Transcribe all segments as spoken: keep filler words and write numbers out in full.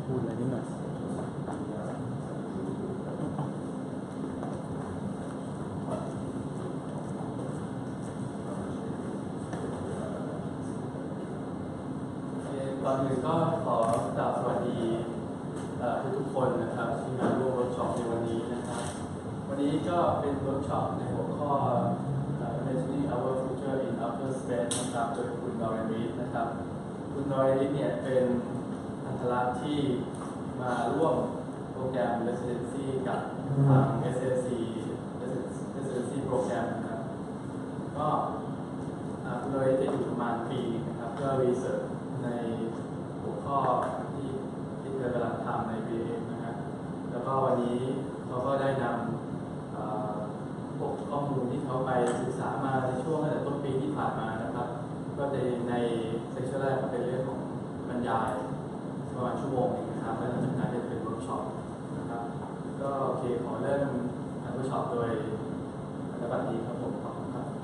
พูดอะไรนิดหน่อยก่อนอื่นก็ขอกราบสวัสดีทุกๆคนนะครับที่มาร่วมเวิร์กช็อปในวันนี้นะครับวันนี้ก็เป็นเวิร์กช็อปในหัวข้อ Imagining Our Future in Outer Space นะครับโดยคุณ Lauren Reid นะครับคุณ Lauren Reid เนี่ยเป็นอันธรักษ์ที่มาร่วมโปรแกรม Residency กับทาง เอส เอ ซี Residency โปรแกรมนะครับก็คุณ Lauren Reid จะอยู่ประมาณปีนึงนะครับเพื่อ research ในหัวข้อที่ที่เธอกำลังทำใน บี เอ็ม นะฮะแล้วก็วันนี้เขาก็ได้นำพวกข้อมูลที่เขาไปศึกษามาในช่วงตั้งแต่ต้นปีที่ผ่านมานะครับก็ในในเซสชั่นแรกก็เป็นเรื่องของบรรยายประมาณชั่วโมงนึงนะครับแล้วหลังจากนั้นจะเป็นเวิร์กช็อปนะครับก็โอเคขอเริ่มเวิร์กช็อปโดยอาจารย์บัณฑิตครับผมขอบคุณครับ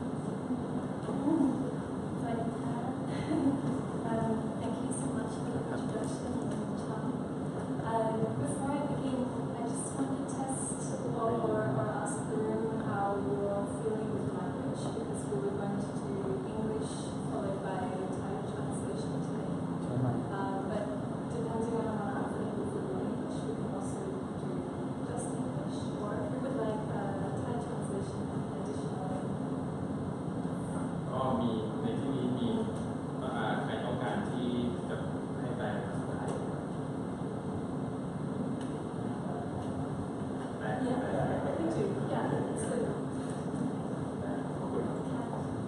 Thank you so much for the introduction, Tom. Uh, before I begin, I just want to test or, or ask the room how you're feeling with language, because we were going to do English followed by Thai translation today. Uh, but depending on how confident you feel in English, we can also do just English, or if you would like uh, Thai translation additionally. ก็มีในที่นี้มีใครต้องการที่จะให้แปลภาษาไทยแปล Yeah, we do. Yeah, it's good. ขอบคุณ Do you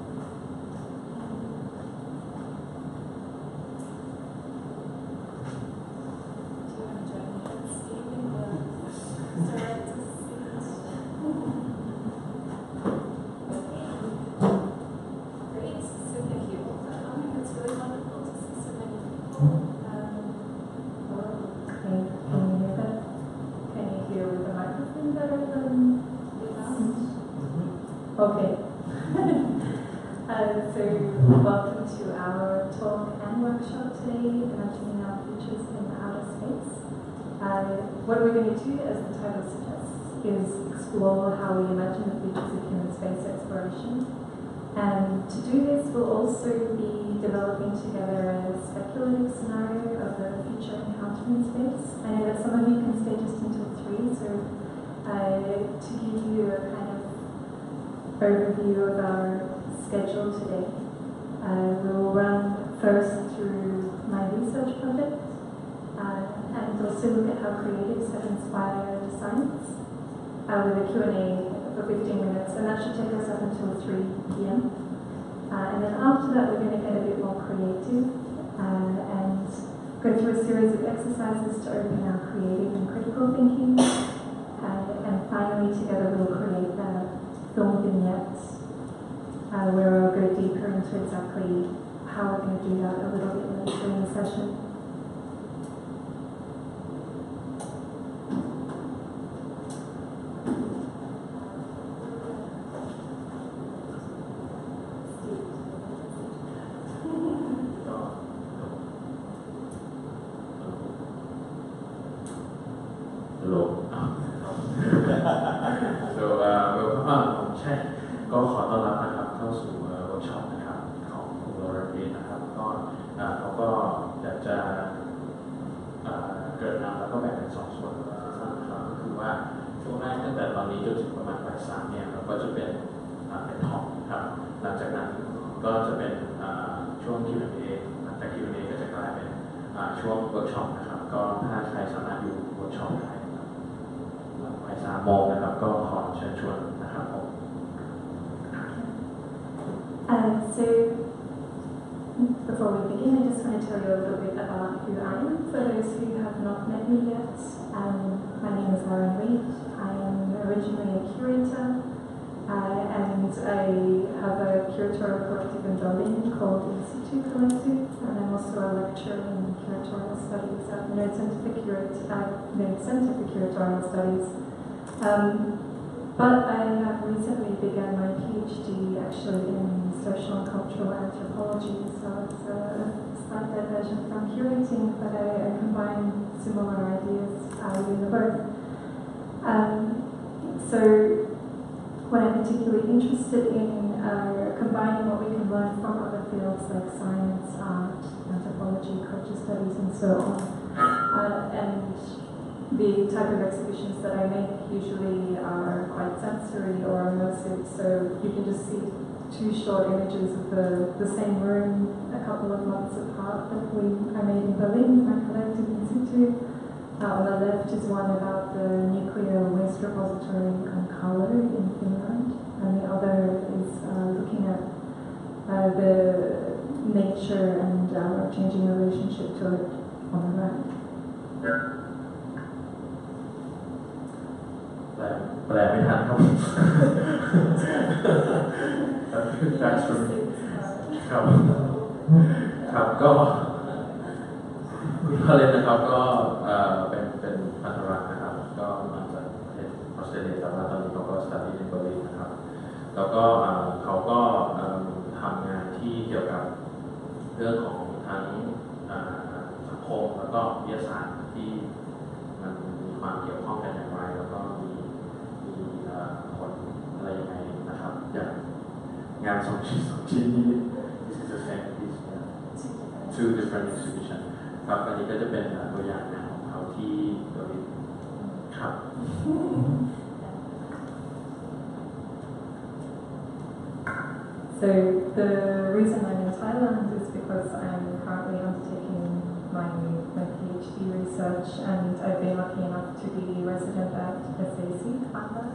want to join me in speaking the director's seat? Great, so thank you. Um, it's really wonderful to see so many people. Um, Okay, can you hear that? Can you hear with the microphone better than without? Okay. uh, so, welcome to our talk and workshop today, Imagining Our Futures in Outer Space. Uh, what we're going to do, as the title suggests, is explore how we imagine the futures of human space exploration. And to do this, we'll also be developing together a speculative scenario of a future encounter in space. I know that some of you can stay just until three, so uh, to give you a kind of overview of our schedule today, uh, we will run first through my research project uh, and also look at how creatives have inspired science uh, with a Q and A for fifteen minutes, and that should take us up until three p m Uh, and then after that, we're going to get a bit more creative uh, and go through a series of exercises to open our creative and critical thinking. Uh, and finally, together, we'll create a film vignette uh, where we'll go deeper into exactly how we're going to do that a little bit later in the session. Hello. so uh, welcome ใช่ก็ขอต้อนรับนะครับเข้าสู่เวิร์กช็อปนะครับของคุณโรเรนนะครับก็เขาก็อยากจะเกิดนำแล้วก็แบ่งเป็นสองส่วนสั้นๆนะครับก็คือว่าช่วงแรกตั้งแต่ตอนนี้จนถึงประมาณบ่ายสามเนี่ยเราก็จะเป็นเป็นท็อปครับหลังจากนั้นก็จะเป็นช่วง คิว แอนด์ เอ หลังจาก คิว แอนด์ เอ ก็จะกลายเป็นช่วงเวิร์กช็อปนะครับก็ถ้าใครสามารถอยู่เวิร์กช็อปได้บ่ายสามโมงนะครับก็ขอเชิญชวนนะครับผม Uh, so, before we begin, I just want to tell you a little bit about who I am. For those who have not met me yet, um, my name is Lauren Reid. I am originally a curator, uh, and I have a curatorial collective in Berlin called Institute Collective, and I'm also a lecturer in curatorial studies at Nerd Center for, Curat uh, Nerd Center for Curatorial Studies. Um, but I have recently begun my PhD actually in social and cultural anthropology, so it's a slight diversion from curating, but I, I combine similar ideas uh, within the book. Um, so what I'm particularly interested in uh, combining what we can learn from other fields like science, art, anthropology, culture studies, and so on. Uh, and the type of exhibitions that I make usually are quite sensory or immersive, so you can just see two short images of the, the same room a couple of months apart that we I made in Berlin, my collective in situ. Uh, on the left is one about the nuclear waste repository Kaokala in Finland, and the other is uh, looking at uh, the nature and our changing relationship to it on the right. แปลไม่ทันครับ That's for me ครับครับก็คุณพาเลนนะครับก็เป็นเป็นพันธรักษ์นะครับก็มาจากประเทศออสเตรเลียแต่ว่าตอนนี้เขาก็สถานที่ในเบอร์ลินนะครับแล้วก็เขาก็ทำงานที่เกี่ยวกับเรื่องของทั้งสังคมแล้วก็วิทยาศาสตร์ที่มันมีความเกี่ยวข้องกันอย่างไรแล้วก็มีมีผลอะไรยังไงนะครับอย่างงานสองชิ้นสองชิ้นนี้ this is the same piece two different exhibition ครับอันนี้ก็จะเป็นตัวอย่างงานของเขาที่เบอร์ลินครับ So the reason I'm in Thailand is because I'm currently undertaking my, my PhD research, and I've been lucky enough to be resident at S A C Thailand.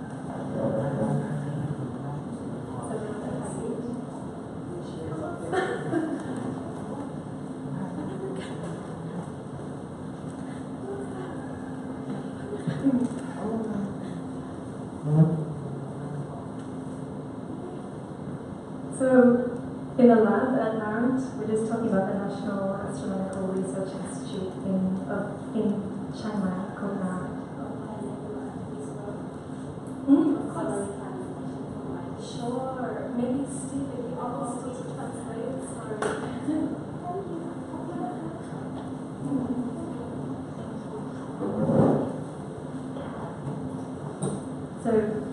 So, in the lab at Narrant, we're just talking about the National Astronomical Research Institute in uh, in Chiang Mai, called Narrant. Mm, of course. Sure. Maybe Steve, if you all Steve to translate. Sorry. So.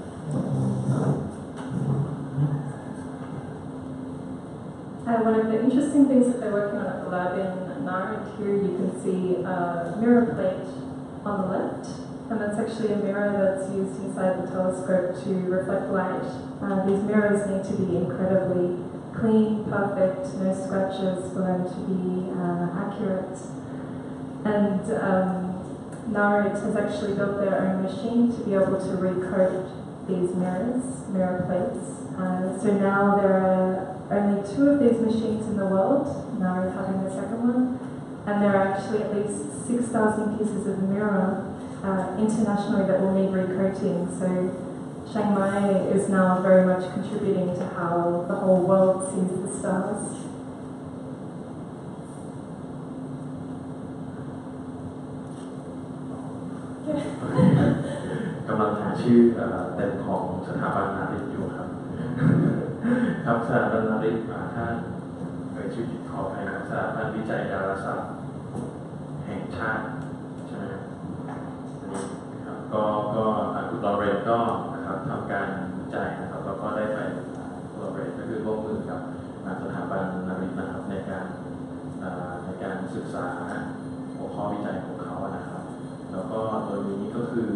Uh, one of the interesting things that they're working on at the lab in Narrant, here you can see a mirror plate on the left, and that's actually a mirror that's used inside the telescope to reflect light. Uh, these mirrors need to be incredibly clean, perfect, no scratches for them to be uh, accurate. And um, Narrant has actually built their own machine to be able to recode these mirrors, mirror plates. Uh, so now there are only two of these machines in the world, Narrant having the second one, and there are actually at least six thousand pieces of mirror uh, internationally that will need recoating. So Chiang Mai is now very much contributing to how the whole world sees the stars. กำลังหาชื่อเต็มของสถาบันนาริตอยู่ครับ ครับสถาบันนาริตถ้าเอ่ยชื่อผิดขออภัยครับสถาบันวิจัยดาราศาสตร์แห่งชาติใช่ไหมอันนี้ครับก็ก็คุณลอเรนก็นะครับทำการวิจัยนะครับแล้วก็ได้ไปลอเรนก็คือร่วมมือกับสถาบันนาริตนะครับในการในการศึกษาหัวข้อวิจัยของเขานะครับแล้วก็โดยนี้ก็คือ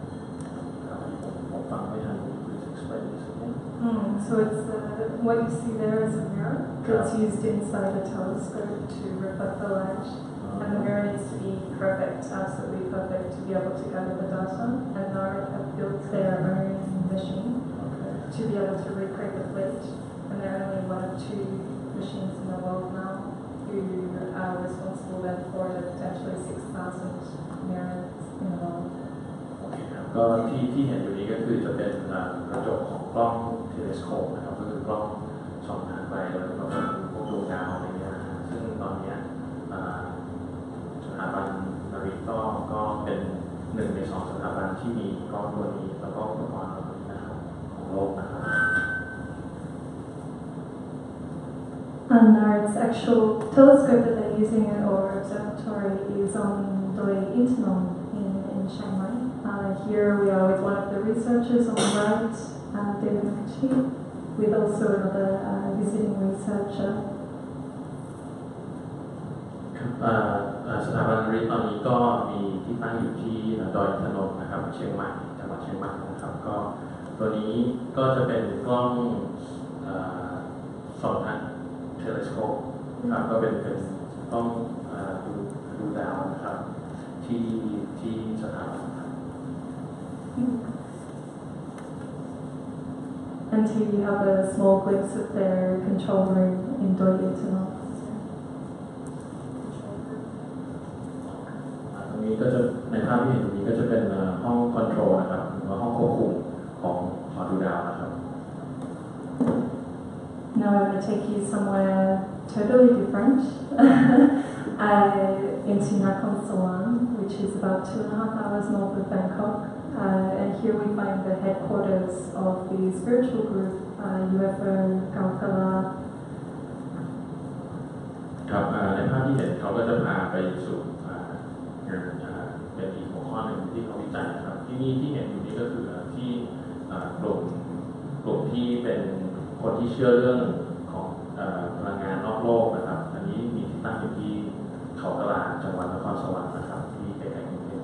ผมฟังไม่ทัน Mm, so it's uh, what you see there is a mirror that's used inside the telescope to reflect the light, and the mirror needs to be perfect, absolutely perfect, to be able to gather the data. And Narrant have built their own machine okay. to be able to recreate the plate, and they're only one of two machines in the world now who are responsible then for the potentially six thousand mirrors in the world. ก็ที่ที่เห็นอยู่นี้ก็คือจะเป็นกระจกของกล้องเทเลสโคปนะครับก็คือกล้องส่องทางไกลแล้วก็เป็นพวกดวงดาวอะไรเงี้ยซึ่งตอนนี้สถาบันนาริตก็ก็เป็นหนึ่งในสองสถาบันที่มีกล้องตัวนี้แล้วก็อุปกรณ์ตัวนี้นะครับของโลกนะครับ And Narrant's actual telescope that they gazing or observatory is on Doi Intanon in, in Chiang Mai. Uh, here we are with one of the researchers on the right, uh, David McChee, with also another uh, visiting researcher. สถาบันริตอนนี้ก็มีที่ตั้งอยู่ที่ดอยอินทนนท์นะครับเชียงใหม่จังหวัดเชียงใหม่นะครับก็ตัวนี้ก็จะเป็นกล้องส่องทางเทเลสโคปครับก็เป็นเป็นกล้องดูดูดาวนะครับที่ที่สถาบัน And here you have a small glimpse of their control room in Doi Intanon. ตรงนี้ก็จะในภาพที่เห็นตรงนี้ก็จะเป็นห้องคอนโทรลนะครับหรือว่าห้องควบคุมของหอดูดาวนะครับ Now I'm going to take you somewhere totally different uh, into Nakhon Sawan, which is about two and a half hours north of Bangkok. Uh, and here we find the headquarters of the spiritual group uh, U F O Kaokala. ครับในภาพที่เห็นเขาก็จะพาไปสู่เป็นอีกหัวข้อหนึ่งที่เขาวิจัยนะครับที่นี่ที่เห็นอยู่นี้ก็คือที่กลุ่มกลุ่มที่เป็นคนที่เชื่อเรื่องของพลังงานนอกโลกนะครับอันนี้มีที่ตั้งอยู่ที่เขากะลาจังหวัดนครสวรรค์นะครับที่ใกล้ๆกรุงเทพ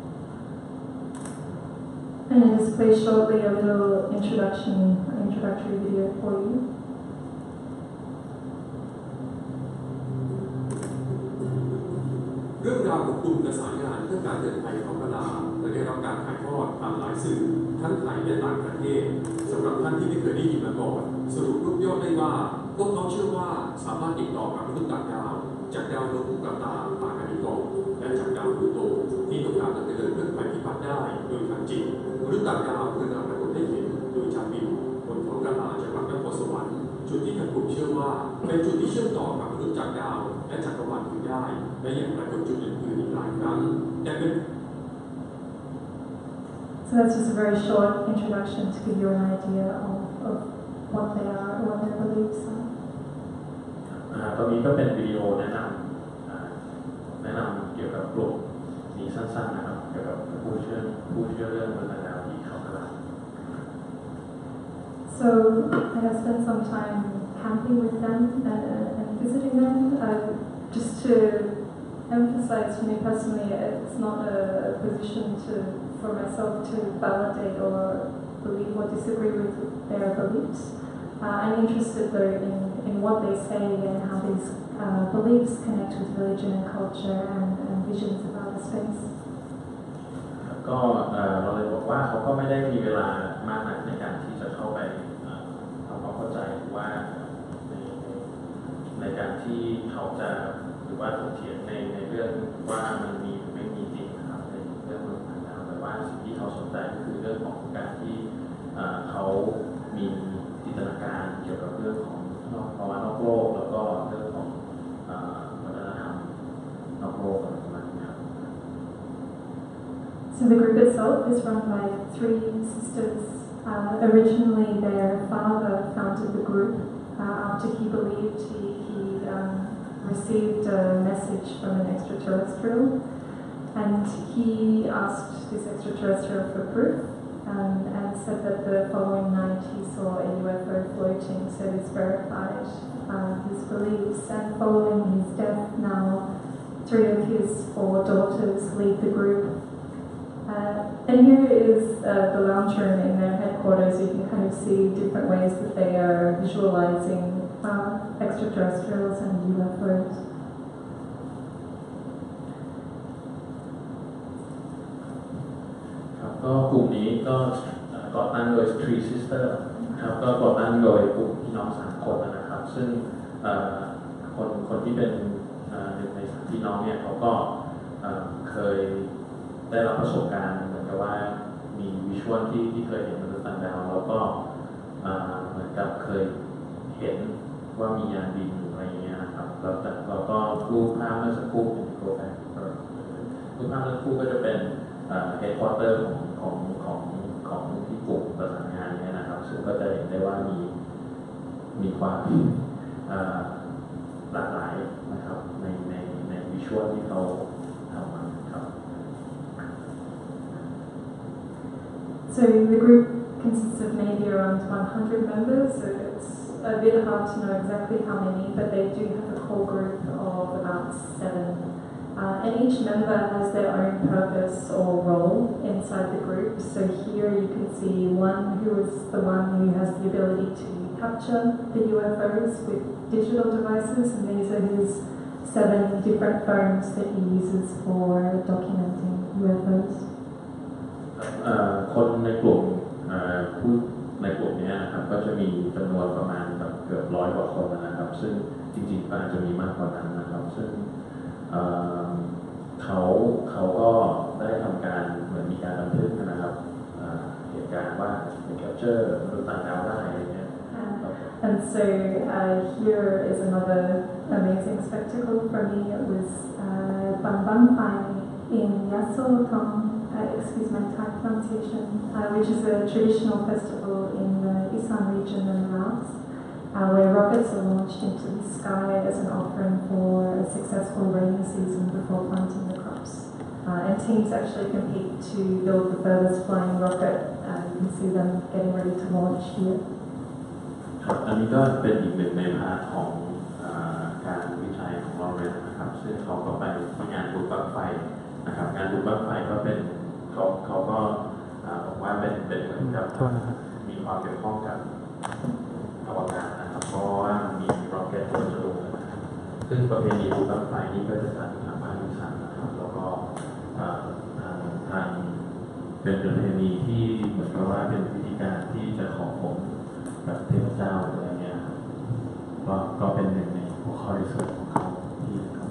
And I just play shortly a little introduction, introductory video for you. เรื่องราวของกลุ่มประสานงานเพื่อการเดินไทยของกลาและได้รับการถ่ายทอดผ่านหลายสื่อทั้งไทยและต่างประเทศสำหรับท่านที่ไม่เคยได้ยินมาก่อนสรุปรวบยอดได้ว่าพวกเขาเชื่อว่าสามารถติดต่อกับมนุษย์ต่างดาวจากดาวดวงอุกาตาปากานิโกและจากดาวพลูโตที่ต้องการจะเดินเรื่องภัยพิบัติได้โดยทางจิตมนุษย์ต่างดาวคือนำปรากฏให้เห็นโดยชาวบินบนเขากลาจังหวัดนครสวรรค์จุดที่ทางกลุ่มเชื่อว่าเป็นจุดที่เชื่อมต่อกับมนุษย์จากดาวและจักรวาลอื่นได้และยังปรากฏจุดอื่นๆอีกหลายครั้งแต่เป็น So that's just a very short introduction to give you an idea of, of what they are, what their beliefs are. ตอนนี้ก็เป็นวิดีโอแนะนำแนะนำเกี่ยวกับกลุ่มนี้สั้นๆนะครับเกี่ยวกับผู้เชื่อผู้เชื่อเรื่องมนุษย์ต่างดาวที่เขากำลัง So I have spent some time camping with them uh, and visiting them, uh, just to emphasize for me personally, it's not a position to for myself to validate or believe or disagree with their beliefs. Uh, I'm interested though in, in what they say and how these uh, beliefs connect with religion and culture and, and visions of outer space. ก็เราเลยบอกว่าเขาก็ไม่ได้มีเวลามากนักในการที่จะเข้าไปทำความเข้าใจว่าในในการที่เขาจะหรือว่าถกเถียงในในเรื่องว่ามันมีหรือไม่มีจริงนะครับในเรื่องมนุษย์ต่างดาวแต่ว่าสิ่งที่เขาสนใจก็คือเรื่องของการที่เขามีจินตนาการเกี่ยวกับเรื่องของภาวะนอกโลกแล้วก็เรื่องของวัฒนธรรมนอกโลกอะไรประมาณนี้ครับ So the group itself is run by three sisters. Uh, originally, their father founded the group uh, after he believed he, he um, received a message from an extraterrestrial, and he asked this extraterrestrial for proof um, and said that the following night he saw a U F O floating, so this verified uh, his beliefs. And following his death, now three of his four daughters lead the group. Uh, and here is uh, the lounge room in their headquarters. You can kind of see different ways that they are visualizing uh, extraterrestrials and U F Os. ครับก็กลุ่มนี้ก็ก่อตั้งโดย Three Sister ครับก็ก่อตั้งโดยกลุ่มพี่น้องสามคนนะครับซึ่งคนคนที่เป็นหนึ่งในสามพี่น้องเนี่ยเขาก็เคยได้รับประสบการณ์เหมือนกับว่ามีวิชวลที่ที่เคยเห็นมนุษย์ต่างดาวแล้วก็เหมือนกับเคยเห็นว่ามียานบินอยู่อะไรอย่างเงี้ยนะครับแล้วแต่เราก็รูปภาพเมื่อสักครู่เป็นโปรแกรมรูปภาพเมื่อสักครู่ก็จะเป็นเฮดควอเตอร์ของของของของที่กลุ่มประสานงานเนี่ยนะครับซึ่งก็จะเห็นได้ว่ามีมีความหลากหลายนะครับในในเขาทำมันครับ So the group consists of maybe around one hundred members, so it's a bit hard to know exactly how many, but they do have a core group of about seven. Uh, and each member has their own purpose or role inside the group. So here you can see one who is the one who has the ability to capture the U F Os with digital devices, and these are his seven different phones that he uses for documenting U F Os. คนในกลุ่มผู้ในกลุ่มนี้นะครับก็จะมีจำนวนประมาณเกือบร้อยกว่าคนนะครับซึ่งจริงๆก็อาจจะมีมากกว่านั้นนะครับซึ่งเขาเขาก็ได้ทำการเหมือนมีการบันทึกนะครับเหตุการณ์ว่าเป็นแคปเจอร์มนุษย์ต่างดาวได้อะไรเงี้ย And so uh, here is another amazing spectacle for me. It was uh, Bang Bang Pai in Yaso Tong, uh, excuse my Thai pronunciation, uh, which is a traditional festival in the Isan region in Laos, uh, where rockets are launched into the sky as an offering for a successful rainy season before planting the crops. Uh, and teams actually compete to build the furthest flying rocket. Uh, you can see them getting ready to launch here. ครับอันนี้ก็เป็นอีกหนึ่งในพาร์ทของการวิจัยของเราเลยนะครับซึ่งเขาก็ไปที่งานบุญบั้งไฟนะครับงานบุญบั้งไฟก็เป็นเขาเขาก็บอกว่าเป็นเป็นเหมือนกับมีความเกี่ยวข้องกับอวกาศนะครับเพราะว่ามีร็อกเก็ตตัวจะลงนะครับซึ่งประเพณีบุญบั้งไฟนี้ก็จะจัดทางภาคอีสานนะครับแล้วก็ทางทางเป็นประเพณีที่เหมือนกับว่าเป็นพิธีการที่จะขอผมแบบเทพเจ้าอะไรเงี้ยก็ก็เป็นหนึ่งในหัวข้อรีเสิร์ชของเขาที่ครับ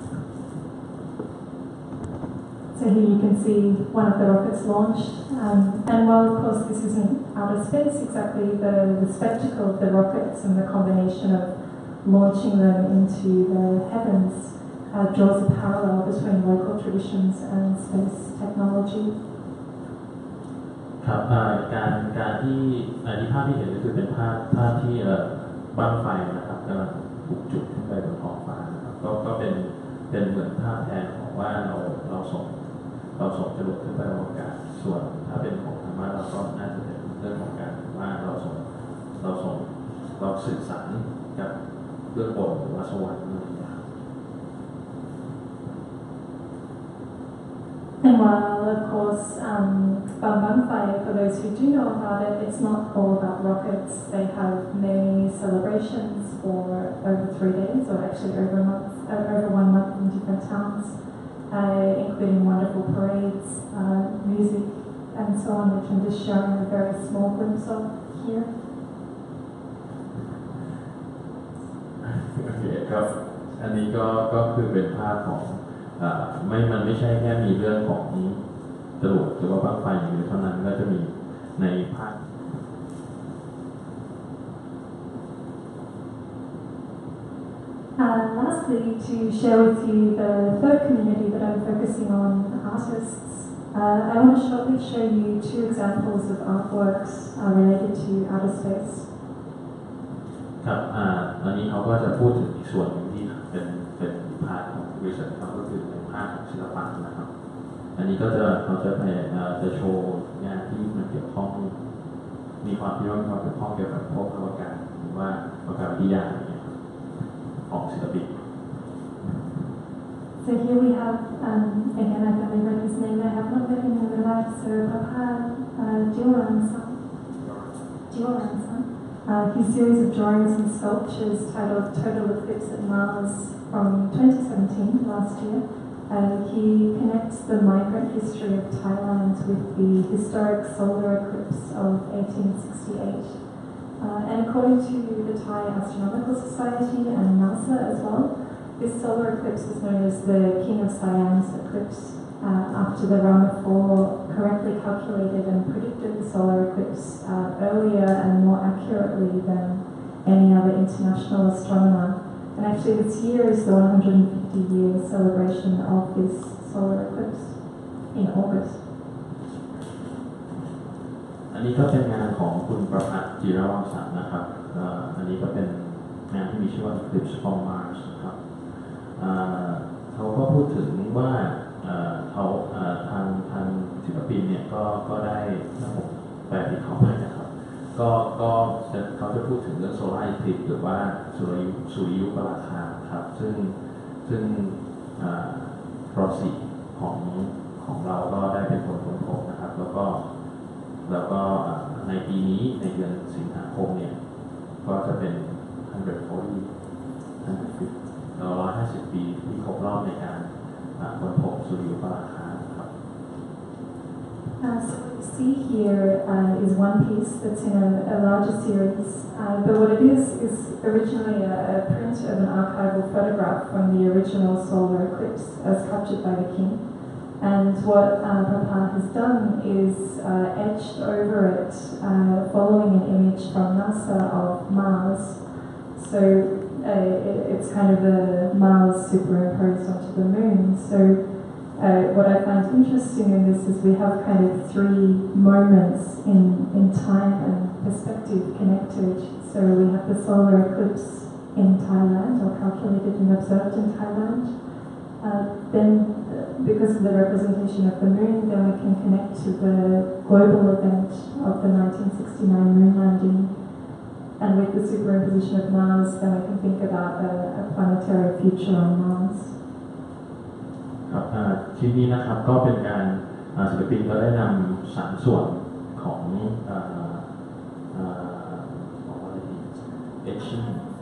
So here you can see one of the rockets launched, um, and while of course this isn't outer space exactly, the, the spectacle of the rockets and the combination of launching them into the heavens uh, draws a parallel between local traditions and space technology. ครับการการที่ที่ภาพที่เห็นก็คือเป็นภาพภาพที่บ้างไฟนะครับกำลังถูกจุดขึ้นไปบนท้องฟ้านะครับก็ก็เป็นเป็นเหมือนภาพแทนของว่าเราเราส่งเราส่งจรวดขึ้นไปอวกาศส่วนถ้าเป็นของธรรมะเราก็น่าจะเป็นเรื่องของการว่าเราส่งเราส่งเราสื่อสารกับเบื้องบนหรือว่าสวรรค์อะไรอย่างเงี้ย And while, of course, um, Bang Bang Fire, for those who do know about it, it's not all about rockets. They have many celebrations for over three days, or actually over a month, uh, over one month in different towns, uh, including wonderful parades, uh, music, and so on, which I'm just showing a very small glimpse of here. โอเคครับอันนี้ก็ก็คือเป็นภาพของไม่มันไม่ใช่แค่มีเรื่องของจรวดหรือว่าบ้างไฟอย่างเดียวเท่านั้นก็จะมีในภาพ Uh, lastly, to share with you the third community that I'm focusing on, artists, uh, I want to shortly show you two examples of artworks uh, related to outer space. ครับอันนี้เขาก็จะพูดถึงอีกส่วนหนึ่งที่เป็นเป็นภาพของวิชาการก็คือเป็นภาพของศิลปะนะครับอันนี้ก็จะเขาจะพยายามจะโชว์งานที่มันเกี่ยวข้องมีความที่ว่ามีความเกี่ยวข้องเกี่ยวกับพวกอวกาศหรือว่าอวกาศวิทยาอย่างเงี้ยของศิลปิน So here we have, um, again, I've never read his name, I have not met him in real life, so Papa uh, Dioran-san. Dioran-san. Uh, his series of drawings and sculptures titled Total Eclipse at Mars from twenty seventeen, last year. Uh, he connects the migrant history of Thailand with the historic solar eclipse of eighteen sixty-eight. Uh, and according to the Thai Astronomical Society and NASA as well, this solar eclipse is known as the King of Siam's eclipse, uh, after the Rama four correctly calculated and predicted the solar eclipse uh, earlier and more accurately than any other international astronomer. And actually this year is the one hundred fifty year celebration of this solar eclipse in August. อันนี้ก็เป็นงานของคุณประภัสจิรวังสันนะครับอันนี้ก็เป็นงานที่มีชื่อว่า Eclipse from Mars นะครับเขาก็พูดถึงว่าเขาทางทางศิลปินเนี่ยก็ก็ได้ระบบแปลที่เขาให้นะครับก็ก็จะเขาจะพูดถึงเรื่องโซลาร์อิคลิปหรือว่าสุริยุสุริยุปราคาครับซึ่งซึ่งโปรซีของของเราก็ได้เป็นคนค้นพบนะครับแล้วก็แล้วก็ในปีนี้ในเดือนสิงหาคมเนี่ยก็จะเป็นหนึ่งร้อยสี่สิบ หนึ่งร้อยห้าสิบปีที่ครบรอบในการค้นพบสุริยุปราคาครับ Uh, so what you see here uh, is one piece that's in a, a larger series, uh, but what it is is originally a, a print of an archival photograph from the original solar eclipse as captured by the king. And what uh, Papa has done is uh, etched over it, uh, following an image from NASA of Mars. So uh, it, it's kind of a Mars superimposed onto the moon. So uh, what I find interesting in this is we have kind of three moments in, in time and perspective connected. So we have the solar eclipse in Thailand, or calculated and observed in Thailand. Uh, then, uh, because of the representation of the moon, then we can connect to the global event of the nineteen sixty-nine moon landing. And with the superimposition of Mars, then we can think about a, a planetary future on Mars. ครับชิ้นนี้นะครับก็เป็นการศิลปินก็ได้นำสามส่วนของของอะไรดี etching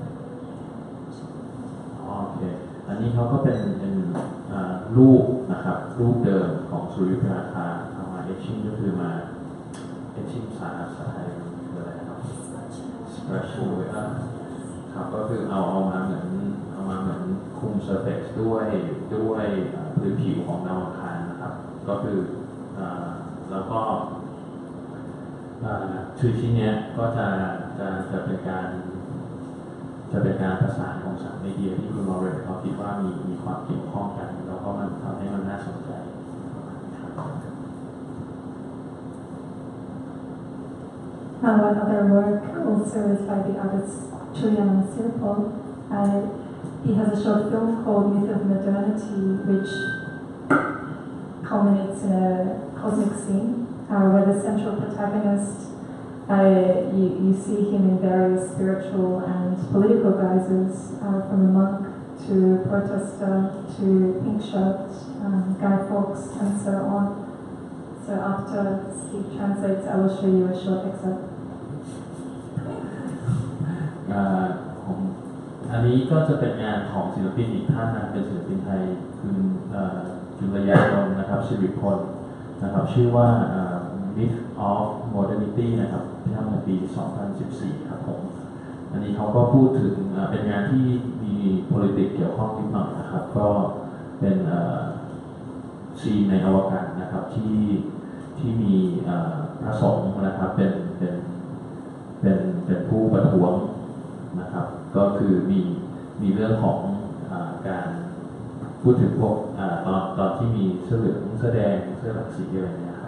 อ๋อโอเคอันนี้เขาก็เป็นเป็นรูปนะครับรูปเดิมของสุริยุปราคาเอามา etching ก็คือมา etching ภาษาไทยคืออะไรครับ speculative ครับก็คือเอาเอามาเหมือนเอามาเหมือนคุม surface ด้วยด้วยพื้นผิวของดาวอังคารนะครับก็คือแล้วก็ชื่อชิ้นนี้ก็จะจะจะเป็นการจะเป็นการประสานของสามไอเดียที่คุณลอเรนเขาคิดว่ามีมีความเกี่ยวข้องกันแล้วก็มันทำให้มันน่าสนใจ Uh, one other work also is by the artist Curator and S A Uh, he has a short film called Myth of Modernity, which culminates in a cosmic scene uh, where the central protagonist, uh, you, you see him in various spiritual and political guises, uh, from a monk to a protester to pink shirt, um, Guy Fawkes, and so on. So after Steve translates, I will show you a short excerpt. อันนี้ก็จะเป็นงานของศิลปินอีกท่านนะเป็นศิลปินไทยคุณจุลยานนท์นะครับสิริพลนะครับชื่อว่า Myth of Modernity นะครับที่ทำในปี สองพันสิบสี่ ครับผมอันนี้เขาก็พูดถึงเป็นงานที่มี politics เกี่ยวข้องนิดหน่อยนะครับก็เป็นซีนในอวกาศนะครับที่ที่มีพระสงฆ์นะครับเป็นเป็นเป็นเป็นผู้ประท้วงนะครับก็คือมีมีเรื่องของการพูดถึงพวกตอนตอนที่มีเสื้อเหลืองเสื้อแดงเสื้อหลักสีอะไรเงี้ยครับ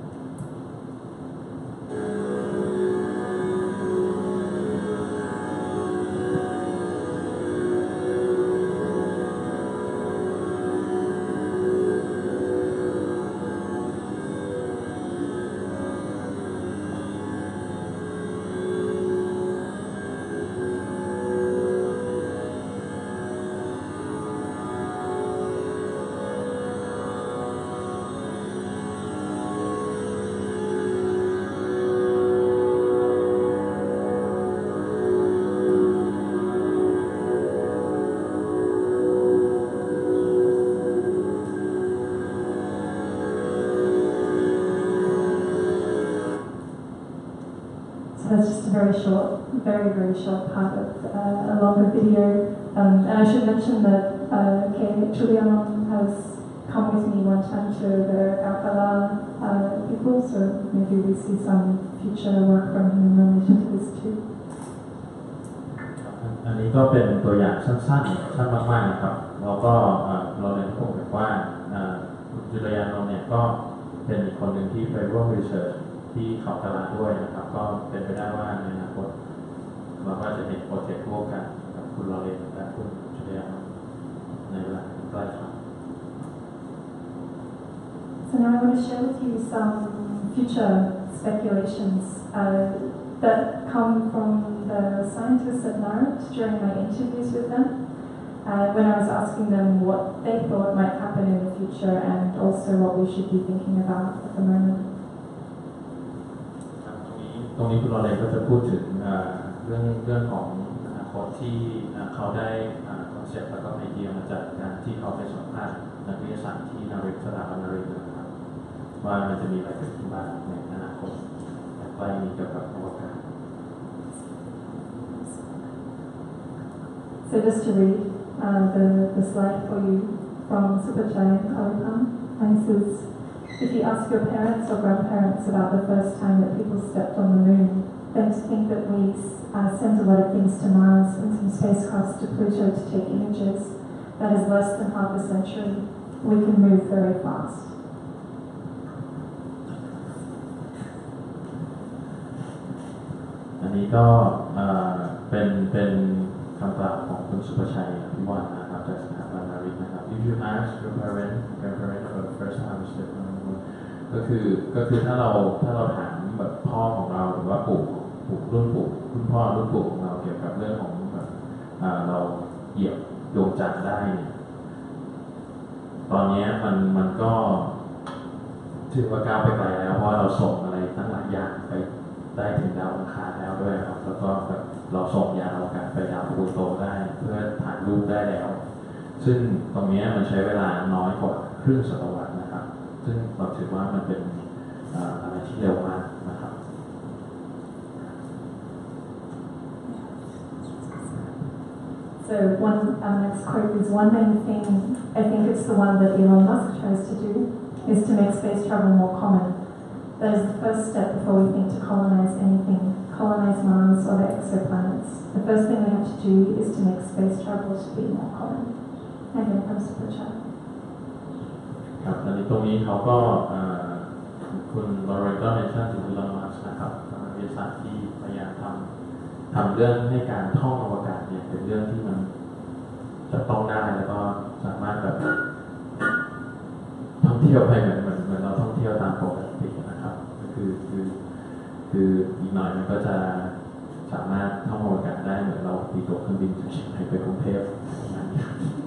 That's just a very short, very, very short part of uh, a longer video. Um, and I should mention that uh, okay, Julian has come with me one time to the Kaokala uh, people, so maybe we see some future work from him in relation to this too. อันนี้ก็เป็นตัวอย่างสั้นๆสั้นมากๆนะครับเราก็เราเรียนพบว่าจุลยานนท์เนี่ยก็เป็นอีกคนหนึ่งที่ไปร่วมรีเสิร์ชที่เขากะลาด้วยนะครับก็เป็นไปได้ว่าในอนาคตเราก็จะเห็นโปรเจกต์ร่วมกันกับคุณลอเรนและคุณจุลยานนท์ในเวลาใกล้ครับ So now I want to share with you some future speculations uh, that come from the scientists at Lauren during my interviews with them, uh, when I was asking them what they thought might happen in the future and also what we should be thinking about at the moment. ตรงนี้คุณลอเรนก็จะพูดถึงเรื่องเรื่องของอนาคตที่เขาได้คอนเซ็ปต์แล้วก็ไอเดียมาจากการที่เขาไปสัมภาษณ์นักวิทยาศาสตร์ที่นาริกสถาบันนาริกนะครับว่ามันจะมีอะไรเกิดขึ้นบ้างในอนาคตใกล้นี้เกี่ยวกับอวกาศ So just to read uh, the, the slide for you from Supergiant Alipam, and it says, if you ask your parents or grandparents about the first time that people stepped on the moon, then to think that we uh, send a lot of things to Mars and some spacecrafts to Pluto to take images, that is less than half a century. We can move very fast. อันนี้ก็เป็นเป็นคำกล่าวของคุณสุภชัยอภิวัฒน์นะครับจากสถาบันนาริกนะครับ If you ask your parent grandparent for the first time step on the moon ก็คือก็คือถ้าเราถ้าเราถามแบบพ่อของเราหรือว่าปู่ปู่รุ่นปู่คุณพ่อรุ่นปู่ของเราเกี่ยวกับเรื่องของแบบเราเหยียบดวงจันทร์ได้ตอนนี้มันมันก็ถือว่าก้าวไปไกลแล้วเพราะเราส่งอะไรตั้งหลายอย่างไปได้ถึงดาวอังคารแล้วด้วยครับแล้วก็แบบเราส่งยานอวกาศไปดาวพลูโตได้เพื่อถ่ายรูปได้แล้วซึ่งตรงนี้มันใช้เวลาน้อยกว่าครึ่งศตวรรษนะครับซึ่งเราถือว่ามันเป็นอะไรที่เร็วมากนะครับ So one um, next quote is one main thing, I think it's the one that Elon Musk tries to do, is to make space travel more common. That is the first step before we think to colonize anything, colonize Mars or the exoplanets. The first thing we have to do is to make space travel to be more common. And then comes to the chat. ครับตอนนี้ตรงนี้เขาก็คุณลอเรนก็เมนชั่นถึงอีลอนมัสก์นะครับนักวิทยาศาสตร์ที่พยายามทำทำเรื่องให้การท่องอวกาศเนี่ยเป็นเรื่องที่มันจะต้องได้แล้วก็สามารถแบบท่องเที่ยวไปเหมือนเหมือนเหมือนเราท่องเที่ยวตามปกตินะครับก็คือคือคืออีกหน่อยมันก็จะสามารถท่องอวกาศได้เหมือนเราตีตั๋วเครื่องบินจากเชียงใหม่ไปกรุงเทพอย่างนี้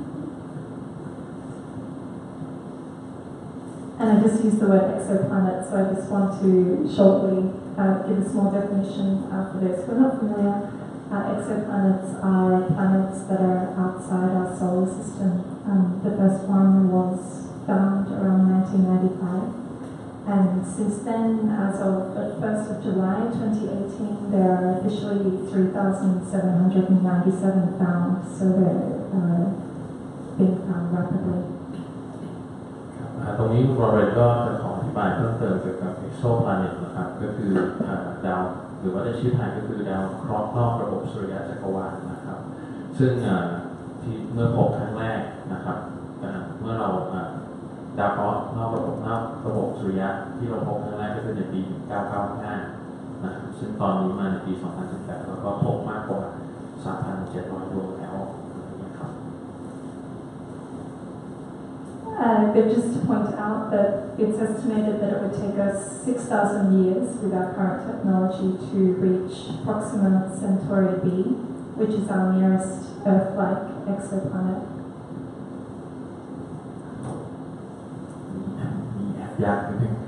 And I just used the word exoplanet, so I just want to shortly uh, give a small definition uh, for those who are not familiar. Uh, exoplanets are planets that are outside our solar system. Um, the first one was found around nineteen ninety-five. And since then, as of the first of July twenty eighteen, there are officially three thousand seven hundred ninety-seven found, so they're uh, being found rapidly. ตรงนี้คุณลอเรนก็จะขออธิบายเพิ่มเติมเกี่ยวกับ exoplanet นะครับก็คือดาวหรือว่าในชื่อไทยก็คือดาวเคราะห์นอกระบบสุริยะจักรวาลนะครับซึ่งที่เมื่อพบครั้งแรกนะครับเมื่อเราดาวเคราะห์นอกระบบนอกระบบสุริยะที่เราพบครั้งแรกก็คือในปีหนึ่งพันเก้าร้อยเก้าสิบห้านะครับซึ่งตอนนี้มาในปีสองพันสิบแปดแล้วก็พบมากกว่า สามพันเจ็ดร้อย ดวงแล้วนะครับ Uh, but just to point out that it's estimated that it would take us six thousand years with our current technology to reach Proxima Centauri b, which is our nearest Earth-like exoplanet. มีแอบยากนิดนึง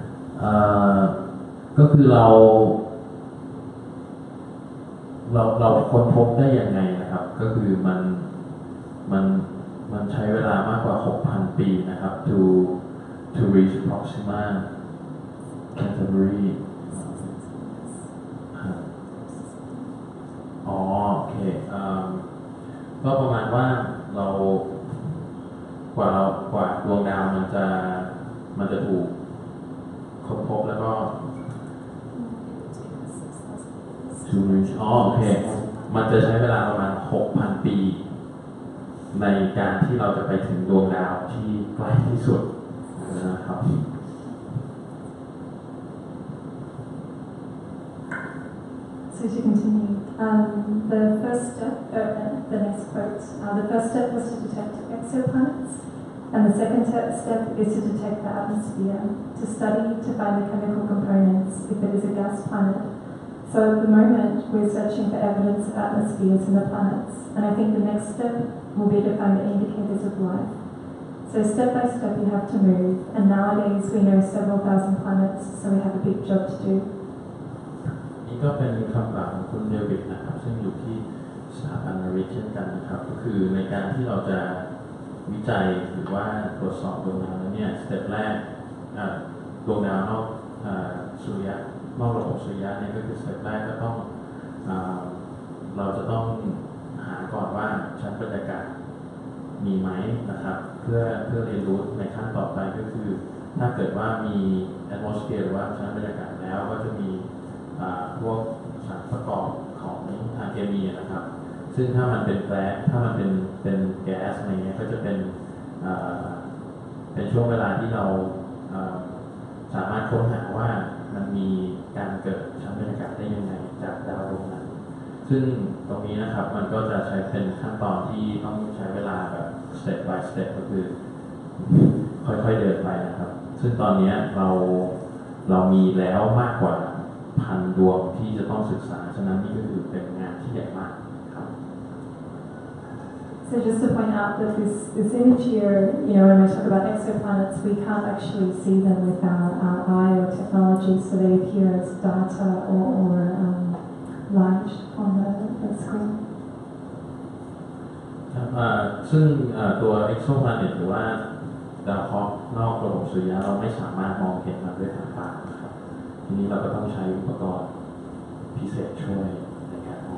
ก็คือเราเราเราค้นพบได้ยังไงนะครับก็คือมันมันมันใช้เวลามากกว่า หกพัน ปีนะครับ to to reach Proxima Centauri อ๋อโอเคก็ประมาณว่าเรากว่าเรากว่าดวงดาวมันจะมันจะถูกค้นพบแล้วก็ to reach อ๋อโอเคมันจะใช้เวลาประมาณ หกพัน ปีในการที่เราจะไปถึงดวงดาวที่ใกล้ที่สุดนะครับ So to continue, um, the first step, uh, the next quote, uh, the first step was to detect exoplanets. And the second step is to detect the atmosphere, to study, to find the chemical components if it is a gas planet. So at the moment, we're searching for evidence of atmospheres in the planets. And I think the next step will be to find the indicators of life. So step by step you have to move, and nowadays we know several thousand planets, so we have a big job to do. นี่ก็เป็นคำกล่าวของคุณเดวิดนะครับซึ่งอยู่ที่สถาบันนริเช่นกันนะครับก็คือในการที่เราจะวิจัยหรือว่าตรวจสอบดวงดาวนั้นเนี่ยสเต็ปแรกดวงดาวนอกสุริยะนอกระบบสุริยะเนี่ยก็คือสเต็ปแรกก็ต้องเราจะต้องหาก่อนว่าชั้นบรรยากาศมีไหมนะครับเพื่อเพื่อเรียนรู้ในขั้นต่อไปก็คือถ้าเกิดว่ามี atmosphere หรือว่าชั้นบรรยากาศแล้วก็จะมีพวกสารประกอบของทางเคมีนะครับซึ่งถ้ามันเป็นแก๊สถ้ามันเป็นเป็นแก๊สอะไรเงี้ยก็จะเป็นเป็นช่วงเวลาที่เราสามารถค้นหาว่ามันมีการเกิดชั้นบรรยากาศได้ยังไงจากดาวดวงนั้นซึ่งตรงนี้นะครับมันก็จะใช้เป็นขั้นตอนที่ต้องใช้เวลาแบบ step by step ก็คือค่อยๆเดินไปนะครับซึ่งตอนนี้เราเรามีแล้วมากกว่าพันดวงที่จะต้องศึกษาฉะนั้นนี่ก็คือเป็นงานที่ใหญ่มากครับ So just to point out that this, this image here, you know, when we talk about exoplanets, we can't actually see them with our, our eye or technology, so they appear as data or, or um, light on the, the screen. ซึ่งตัว exoplanet หรือว่าดาวเคราะห์นอกระบบสุริยะเราไม่สามารถมองเห็นมันด้วยทางตานะครับทีนี้เราก็ต้องใช้อุปกรณ์พิเศษช่วยในการมอง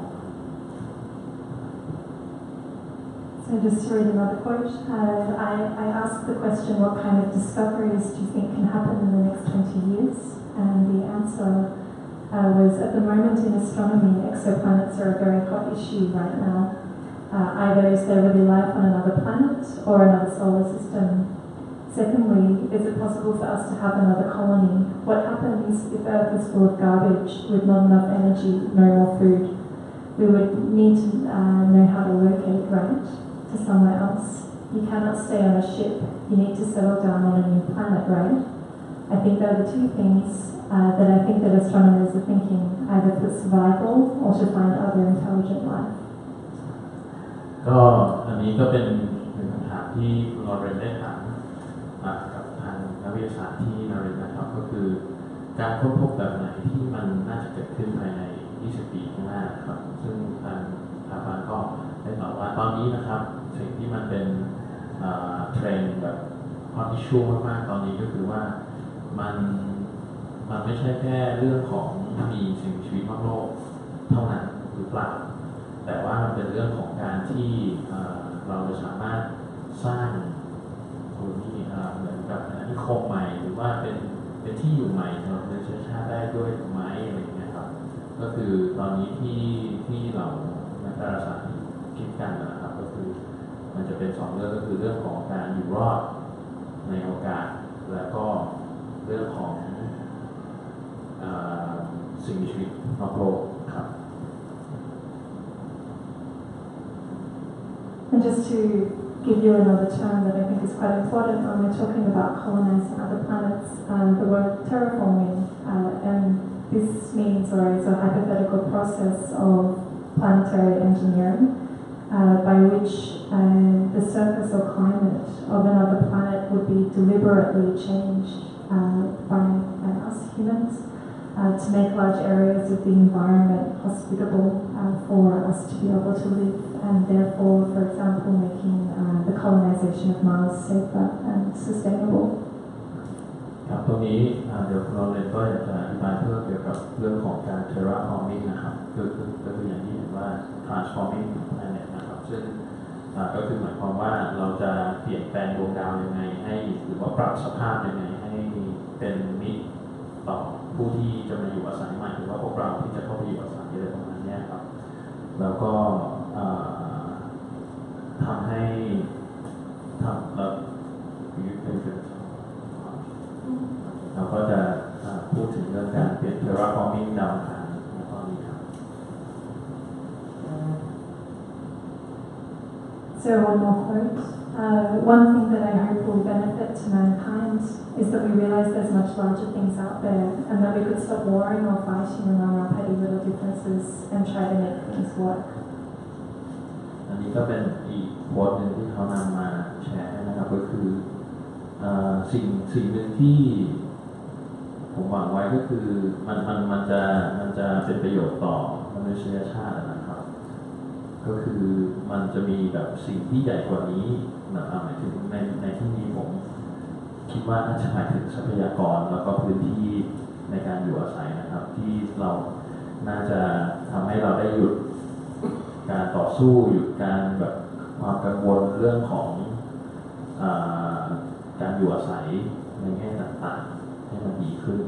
So just to read another quote, uh, I, I asked the question, what kind of discoveries do you think can happen in the next twenty years? And the answer uh, was, at the moment in astronomy, exoplanets are a very hot issue right now. Uh, either is there really life on another planet or another solar system? Secondly, is it possible for us to have another colony? What happens if Earth is full of garbage with not enough energy, no more food? We would need to uh, know how to locate, right, to somewhere else. You cannot stay on a ship. You need to settle down on a new planet, right? I think they're the two things uh, that I think that astronomers are thinking, either for survival or to find other intelligent life. ก็อันนี้ก็เป็นคำถามที่ลอเรนได้ถามกับทางนักวิทยาศาสตร์ที่นารินนะครับก็คือการค้นพบแบบไหนที่มันน่าจะเกิดขึ้นภายในยี่สิบปีข้างหน้าครับซึ่งทางสถาบันก็ได้ตอบว่าตอนนี้นะครับสิ่งที่มันเป็นเทรนด์แบบฮอตอิชชูมากๆตอนนี้ก็คือว่ามันมันไม่ใช่แค่เรื่องของมีสิ่งมีชีวิตนอกโลกเท่านั้นหรือเปล่าแต่ว่ามันเป็นเรื่องของการที่เราจะสามารถสร้างคนที่เหมือนกับนิคมใหม่หรือว่าเป็นเป็นที่อยู่ใหม่สำหรับมนุษยชาติได้ด้วยหรือไม่อะไรอย่างเงี้ยครับก็คือตอนนี้ที่ที่เรานักดาราศาสตร์คิดกันนะครับก็คือมันจะเป็นสองเรื่องก็คือเรื่องของการอยู่รอดในโอกาสแล้วก็เรื่องของสิ่งมีชีวิตนอกโลกครับ And just to give you another term that I think is quite important when we're talking about colonizing other planets, um, the word terraforming, uh, and this means, or is a hypothetical process of planetary engineering, uh, by which uh, the surface or climate of another planet would be deliberately changed uh, by, by us humans uh, to make large areas of the environment hospitable uh, for us to be able to live, and therefore, for example, making uh, the colonization of Mars safer and sustainable. ครับตรงนี้เดี๋ยวเราเลยก็อยากจะอธิบายเพิ่มเกี่ยวกับเรื่องของการ terraforming นะครับคือคือคืออย่างที่เห็นว่า transforming planet นะครับซึ่งก็คือหมายความว่าเราจะเปลี่ยนแปลงดวงดาวยังไงให้หรือว่าปรับสภาพยังไงให้เป็นมิตรต่อผู้ที่จะมาอยู่อาศัยใหม่หรือว่าพวกเราที่จะเข้าไปอยู่อาศัยอะไรประมาณนี้ครับแล้วก็ทำให้ทำแล้วเราก็จะพูดถึงเรื่องการเปลี่ยน terraforming ดาวอังคารในตอนนี้ครับ So one more quote. Uh, one thing that I hope will benefit to mankind is that we realize there's much larger things out there and that we could stop warring or fighting among our petty little differences and try to make things work. อันนี้ก็เป็นอีกโพสต์หนึ่งที่เขานำมาแชร์ให้นะครับก็คือเอ่อสิ่งสิ่งหนึ่งที่ผมหวังไว้ก็คือมันมันมันจะมันจะเป็นประโยชน์ต่อมนุษยชาตินะครับก็คือมันจะมีแบบสิ่งที่ใหญ่กว่านี้นะครับหมายถึงในในที่นี้ผมคิดว่าน่าจะหมายถึงทรัพยากรแล้วก็พื้นที่ในการอยู่อาศัยนะครับที่เราน่าจะทำให้เราได้หยุดการต่อสู้หยุดการแบบความกังวลเรื่องของอ่าการอยู่อาศัยในแง่ต่างๆให้มันดีขึ้น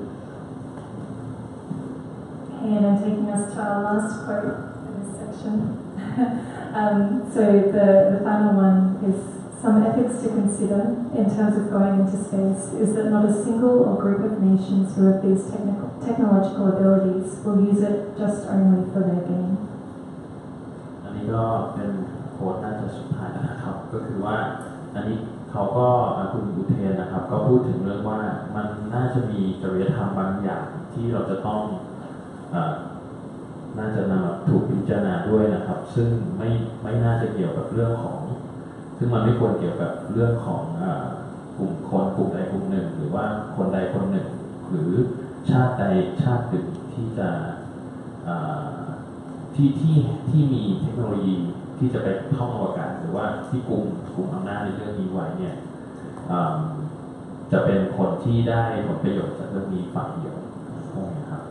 Okay, and I'm taking us to our last quote in this section. um, so the, the final one is some ethics to consider in terms of going into space is that not a single or group of nations who have these technical, technological abilities will use it just only for their gain. อันนี้ก็เป็นโค้ดน่าจะสุดท้ายนะครับก็คือว่าอันนี้เขาก็คุณอุเทนนะครับก็พูดถึงเรื่องว่ามันน่าจะมีจริยธรรมบางอย่างที่เราจะต้องน่าจะนำถูกพิจารณาด้วยนะครับซึ่งไม่ไม่น่าจะเกี่ยวกับเรื่องของซึ่งมันไม่ควรเกี่ยวกับเรื่องของกลุ่มคนกลุ่มใดกลุ่มหนึ่งหรือว่าคนใดคนหนึ่งหรือชาติใดชาติหนึ่งที่จะที่ที่ที่มีเทคโนโลยีที่จะไปท่องอวกาศหรือว่าที่กลุ่มกลุ่มอำนาจในเรื่องนี้ไว้เนี่ยจะเป็นคนที่ได้ผลประโยชน์จากเรื่องนี้ฝ่ายเดียวพวกนี้ครับ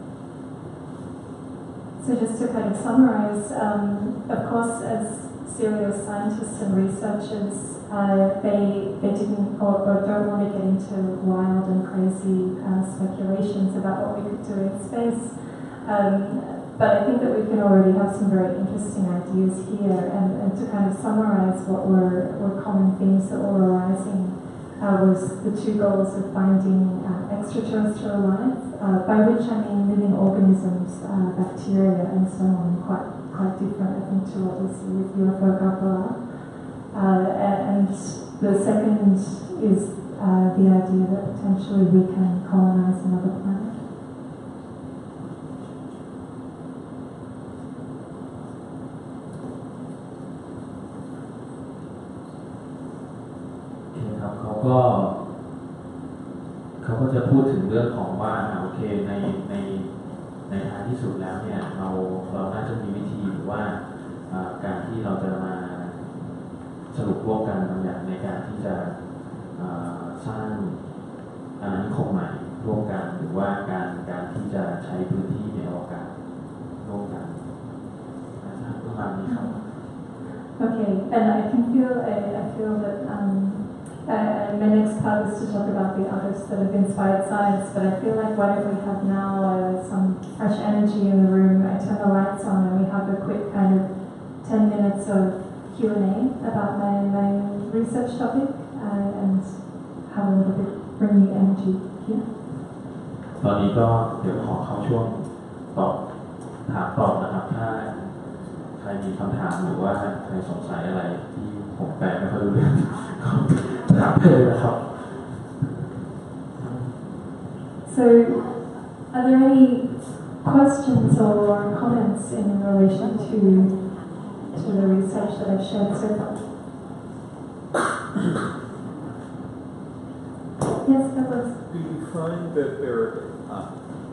So just to kind of summarize, um, of course, as serious scientists and researchers, uh, they they didn't or, or don't want to get into wild and crazy uh, speculations about what we could do in space. Um, but I think that we can already have some very interesting ideas here, and, and to kind of summarize what were, were common themes that were arising uh, was the two goals of finding uh, extraterrestrial life, uh, by which I mean living organisms, uh, bacteria and so on, quite quite different I think to what we see with U F O Kaokala. Uh, and the second is uh, the idea that potentially we can colonize another planet. Okay, ครับเขาก็เขาก็จะพูดถึงเรื่องของว่าโอเคในในในท้ายที่สุดแล้วเนี่ยเราเราน่าจะมีวิธีหรือว่าการที่เราจะมาสรุปร่วมกันบางอย่างในการที่จะสร้างอาณานิคมใหม่ร่วมกันหรือว่าการการที่จะใช้พื้นที่ในอวกาศร่วมกันประมาณนี้ครับ Okay, and I can feel I, I feel that um, uh, my next part is to talk about the others that have inspired science, but I feel like why don't we have now uh, some fresh energy in the room? I turn the lights on and we have a quick kind of ten minutes of Q and A about my, my research topic uh, and have a little bit, bring new energy here. ตอนนี้ก็เดี๋ยวขอเข้าช่วงตอบถามตอบนะครับถ้าใครมีคำถามหรือว่าใครสงสัยอะไรที่ผมแปลไม่ค่อยรู้เรื่องถามเลยนะครับ So, are there any questions or comments in relation to to the research that I've shared so far? Yes, that was. Do you find that there? Uh,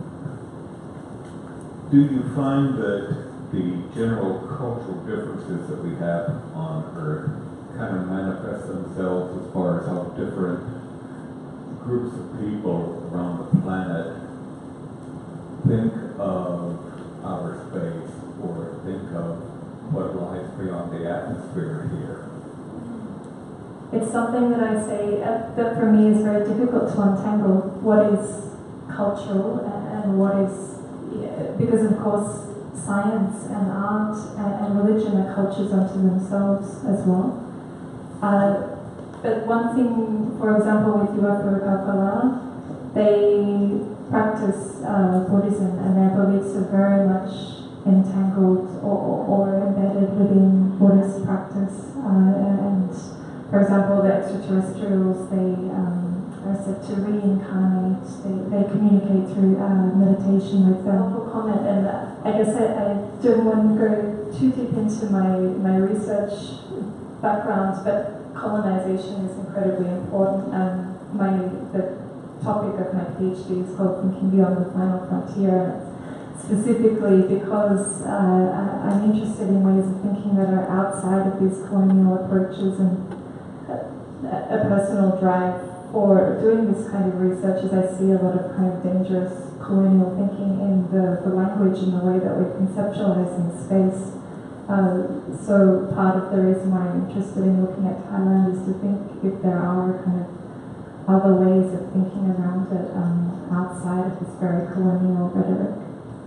do you find that the general cultural differences that we have on Earth kind of manifest themselves as far as how different groups of people around the planet think of outer space or think of what lies beyond the atmosphere here? It's something that I say uh, that for me is very difficult to untangle. What is cultural and, and what is, yeah, because of course science and art and, and religion are cultures unto themselves as well. Uh, but one thing, for example, with U F O Kaokala, they practice uh, Buddhism and their beliefs are very much entangled or, or embedded within Buddhist practice, uh, and for example, the extraterrestrials, they um, are said to reincarnate, they, they communicate through uh, meditation with them. I'll comment, and uh, I guess I, I don't want to go too deep into my, my research background, but colonization is incredibly important. Um, my, the topic of my PhD is called Thinking Beyond the Final Frontier, specifically because uh, I'm interested in ways of thinking that are outside of these colonial approaches, and a, a personal drive for doing this kind of research is I see a lot of kind of dangerous colonial thinking in the, the language and the way that we're conceptualizing space. Uh, so part of the reason why I'm interested in looking at Thailand is to think if there are kind of other ways of thinking around it um, outside of this very colonial rhetoric.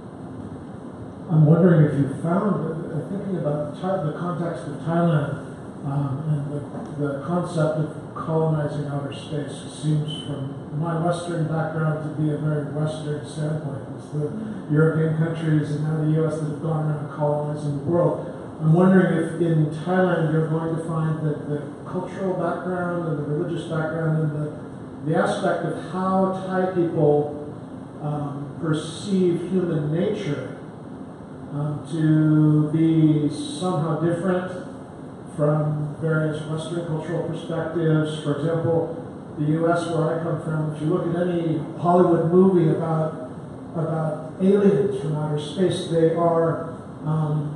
I'm wondering if you found, uh, thinking about Thai, the context of Thailand um, and the, the concept of colonizing outer space seems from my Western background to be a very Western standpoint. It's the European countries and now the U S that have gone around colonizing the world. I'm wondering if in Thailand you're going to find that the cultural background and the religious background and the the aspect of how Thai people um, perceive human nature um, to be somehow different from various Western cultural perspectives. For example, the U S where I come from, if you look at any Hollywood movie about about aliens from outer space, they are um,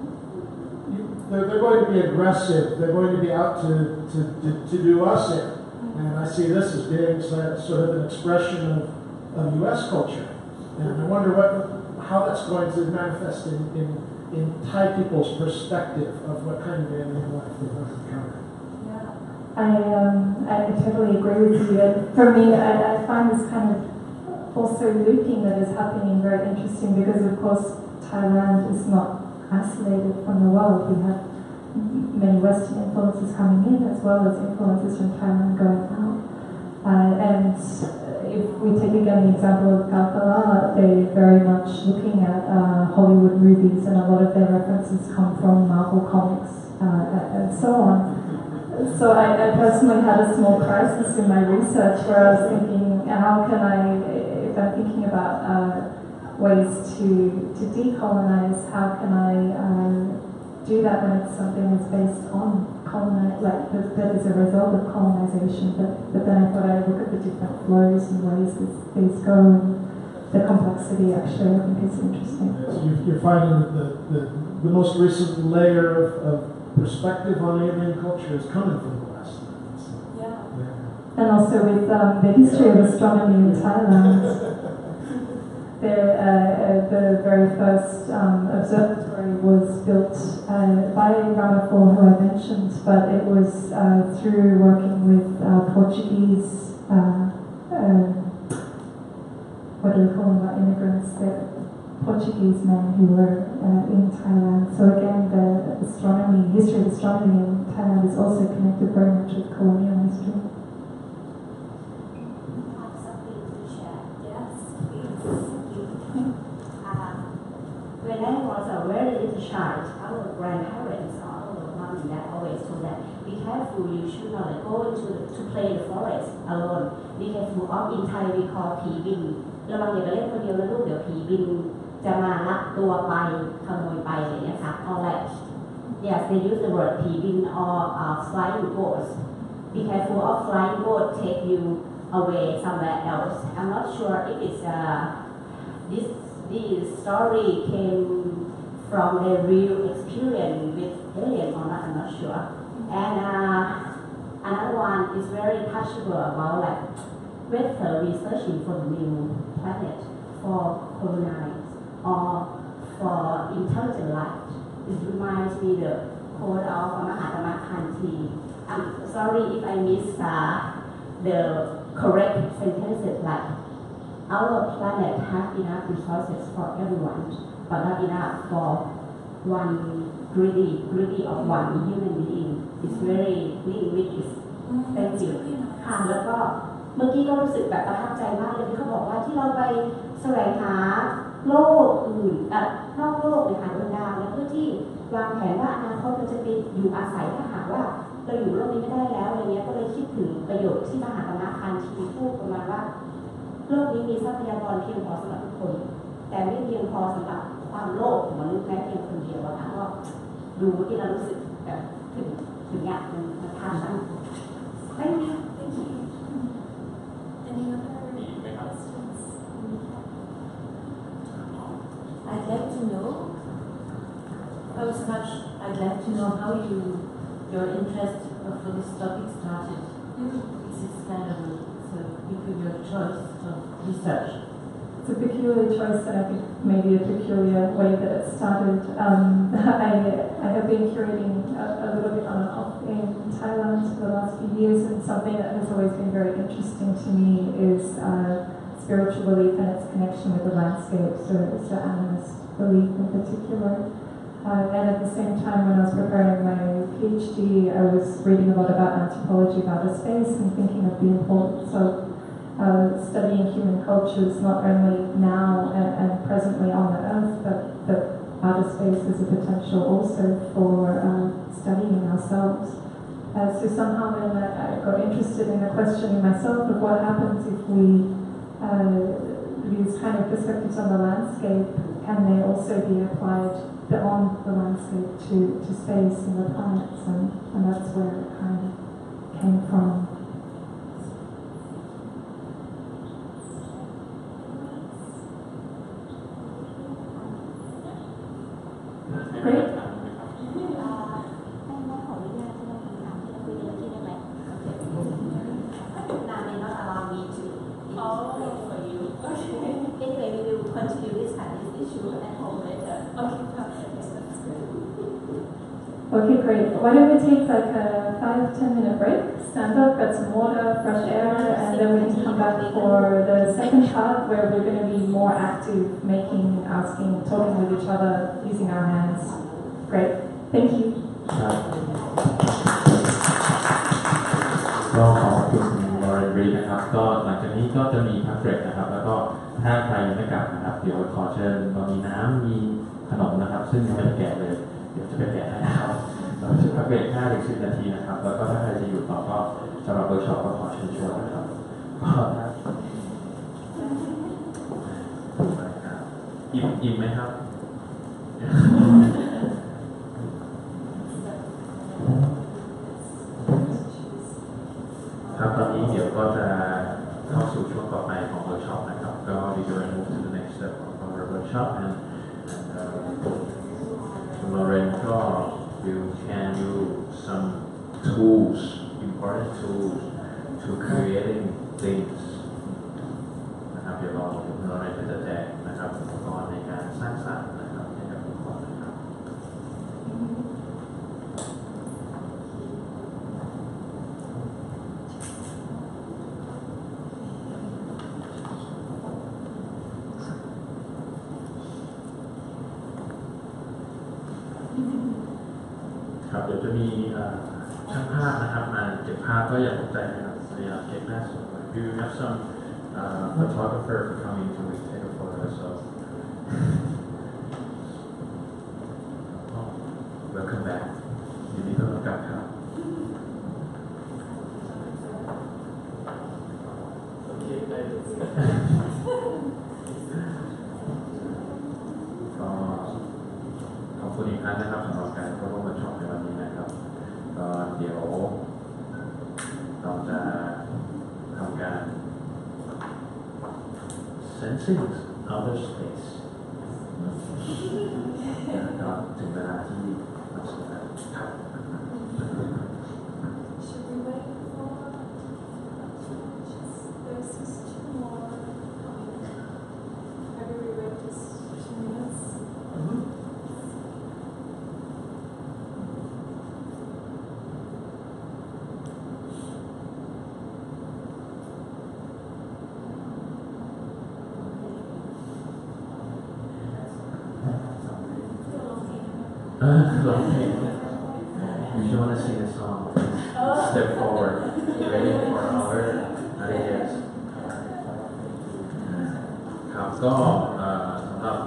they're, they're going to be aggressive. They're going to be out to to, to, to do us in. And I see this as being sort of an expression of, of U S culture. And I wonder what, how that's going to manifest in, in, in Thai people's perspective of what kind of alien life they're going to encounter. Yeah, I, um, I totally agree with you. And for me, I, I find this kind of also looping that is happening very interesting because, of course, Thailand is not isolated from the world. We have many Western influences coming in as well as influences from Thailand going out. Uh, and if we take again the example of Kaokala, they're very much looking at uh, Hollywood movies, and a lot of their references come from Marvel comics uh, and so on. So I, I personally had a small crisis in my research where I was thinking, how can I, if I'm thinking about uh, ways to, to decolonize, how can I uh, do that when it's something that's based on colonize, like that, that is a result of colonization. But, but then I thought I'd look at the different flows and ways that these go, and the complexity actually I think is interesting. Yeah, so you're, you're finding that the, the, the most recent layer of, of perspective on alien culture is coming from the West. Yeah. Yeah. And also with um, the history of astronomy in Thailand. The, uh, the very first um, observatory was built uh, by Ramaphor, who I mentioned, but it was uh, through working with uh, Portuguese, uh, uh, what do we call them, uh, immigrants, the Portuguese men who were uh, in Thailand. So again, the astronomy, history of astronomy in Thailand is also connected very much with colonial history. When I was a very little child, our grandparents or our mom and dad always told that, be careful, you should not go into to play in the forest alone. Be careful of, in Thai we call ผีบินระวังอย่าไปเล่นคนเดียวนะลูกเดี๋ยวผีบินจะมาลักตัวไปขโมยไปอะไรอย่างเงี้ยค่ะ or like yes they use the word ผีบิน or uh, flying ghosts. Be careful of flying ghost take you away somewhere else. I'm not sure if it's uh, this this story came from their real experience with alien or not, I'm not sure. And uh, another one is very touchable about like whether we're searching for the new planet for colonize or for intelligent life. It reminds me the quote of Mahatma Gandhi. I'm sorry if I miss uh, the correct sentences like our planet has enough resources for everyone, but not enough for one greedy, greedy of one human being. It's very linked with this. Thank you. ค่ะแล้วก็เมื่อกี้ก็รู้สึกแบบประทับใจมากเลยที่เขาบอกว่าที่เราไปแสวงหาโลกอื่นเอ่อนอกโลกไปหาดวงดาวแล้วเพื่อที่วางแผนว่าอนาคตเราจะไปอยู่อาศัยถ้าหากว่าเราอยู่โลกนี้ไม่ได้แล้วอะไรเงี้ยก็เลยคิดถึงประโยคที่มหาตมะคันธีพูดประมาณว่าโลกนี้มีทรัพยากรเพียงพอสำหรับทุกคนแต่ไม่เพียงพอสำหรับความโลภของมนุษย์แม้เพียงคนเดียวอะค่ะก็ดูเมื่อกี้เรารู้สึกแบบถึงถึงอยากมันมันท่านั้น Thank you Thank you. Any other questions? I'd like to know, first much, I'd like to know how you, your interest for this topic started. This is kind of a, it's a peculiar choice of research. It's a peculiar choice, and I think maybe a peculiar way that it started. Um, I, I have been curating a, a little bit on and off in Thailand for the last few years, and something that has always been very interesting to me is uh, spiritual belief and its connection with the landscape, so, so animist belief in particular. Uh, and at the same time, when I was preparing my PhD, I was reading a lot about anthropology, about outer space, and thinking of the importance of Uh, studying human cultures not only now and, and presently on the earth, but, but outer space is a potential also for uh, studying ourselves. Uh, so somehow then I, I got interested in the questioning myself of what happens if we, uh, these kind of perspectives on the landscape, can they also be applied beyond the landscape to, to space and the planets, and, and that's where it kind of came from. Great. โอเค great. Why don't we take like a five ten minute break, stand up, get some water, fresh air, and then we can come back for the second part where we're going to be more active, making, asking, talking with each other, using our hands. Great. Thank you. ก็ขอบคุณคุณ Lauren Reid นะครับก็หลังจากนี้ก็จะมีพักเบรกนะครับแล้วก็ถ้าใครยังไม่กลับนะครับเดี๋ยวขอเชิญเรามีน้ำมีขนมนะครับซึ่งยังไม่ได้แกะเลยเดี๋ยวจะไปแกะให้นะครับเราจะพักเบรก ห้าถึงสิบ นาทีนะครับแล้วก็ถ้าใครจะอยู่ต่อก็สำหรับเวิร์กช็อปก็ขอเชิญชวนนะครับก็อิ่มอิ่มไหมครับครับตอนนี้เดี๋ยวก็จะเข้าสู่ช่วงต่อไปของเวิร์กช็อปนะครับก็ we go and move to the next step of our workshop and Lauren ก็ will hand you some tools important tools to creating things นะครับเดี๋ยวรอคุณ Lauren จะแจกนะครับอุปกรณ์ในการสร้างสรรค์นะครับให้กับทุกคนนะครับครับเดี๋ยวจะมีช่างภาพนะครับมาเก็บภาพก็อย่าตกใจนะครับพยายามเก็บหน้าสวย We have some uh, photographer coming to take a photo so oh, welcome back ยินดีต้อนรับกลับครับโอเคได้เลยก็ขอบคุณอีกครั้งนะครับสำหรับการเข้าร่วมเวิร์กช็อปในวันนี้นะครับก็เดี๋ยวเราจะทำการ sensing outer space ก็ถึงเวลาที่เราสามารถครับ Should we wait for just there's just two more coming. Maybe we wait just two minutes. Okay. If you want to sing a song, please step forward. Ready for our ideas. ครับก็สำหรับ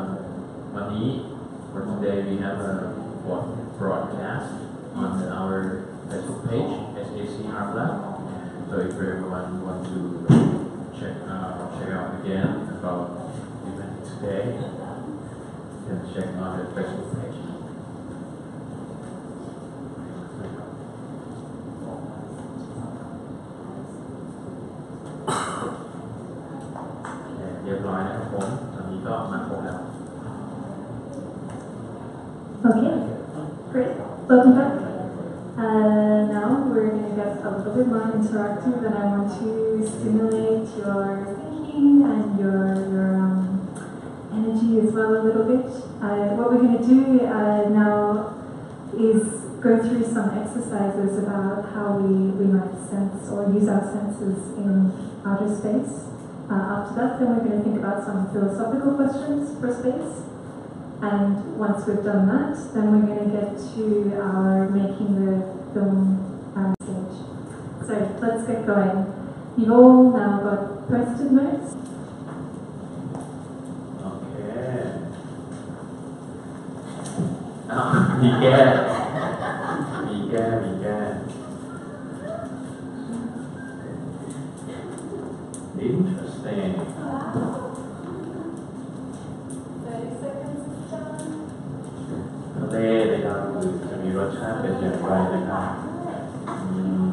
วันนี้ for today we have a broadcast on our everyone want to check uh, check out again about the event today, you can check on the Facebook page.เรียบร้อยนะครับผมตอนนี้ก็มาครบแล้ว Okay, great. Welcome back. Uh, now we're going to get a little bit more interactive, and I want to stimulate your thinking and your your um, energy as well a little bit. Uh, what we're going to do uh, now is go through some exercises about how we, we might sense or use our senses in outer space. Uh, after that, then we're going to think about some philosophical questions for space. And once we've done that, then we're going to get to our making the film uh, stage. So let's get going. You've all now got post-it notes. Okay. อ้าวมีแก้มีแก้มีแก้ Interesting. thirty seconds is done. ทะเลในดาวอื่นจะมีรสชาติเป็นอย่างไรนะครับอืม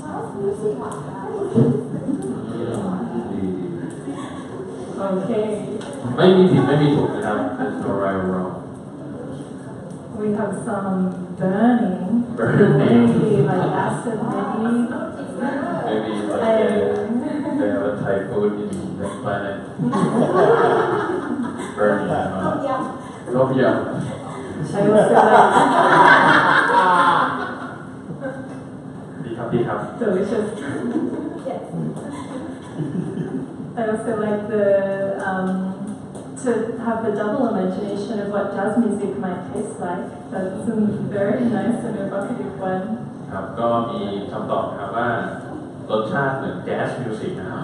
ดี Okay. ไม่มีผิดไม่มีถูกนะครับ There's no right or wrong. We have some burning. Burning. Maybe like acid, maybe. Maybe like they, they have a typhoon in the planet. Burning. Uh, Tom yum. I also like ดีครับดีครับ delicious. I also like the um, to have the double imagination of what jazz music might taste like. That's a very nice and evocative one. ครับก็มีคำตอบนะครับว่ารสชาติเหมือนแจ๊สมิวสิกนะครับ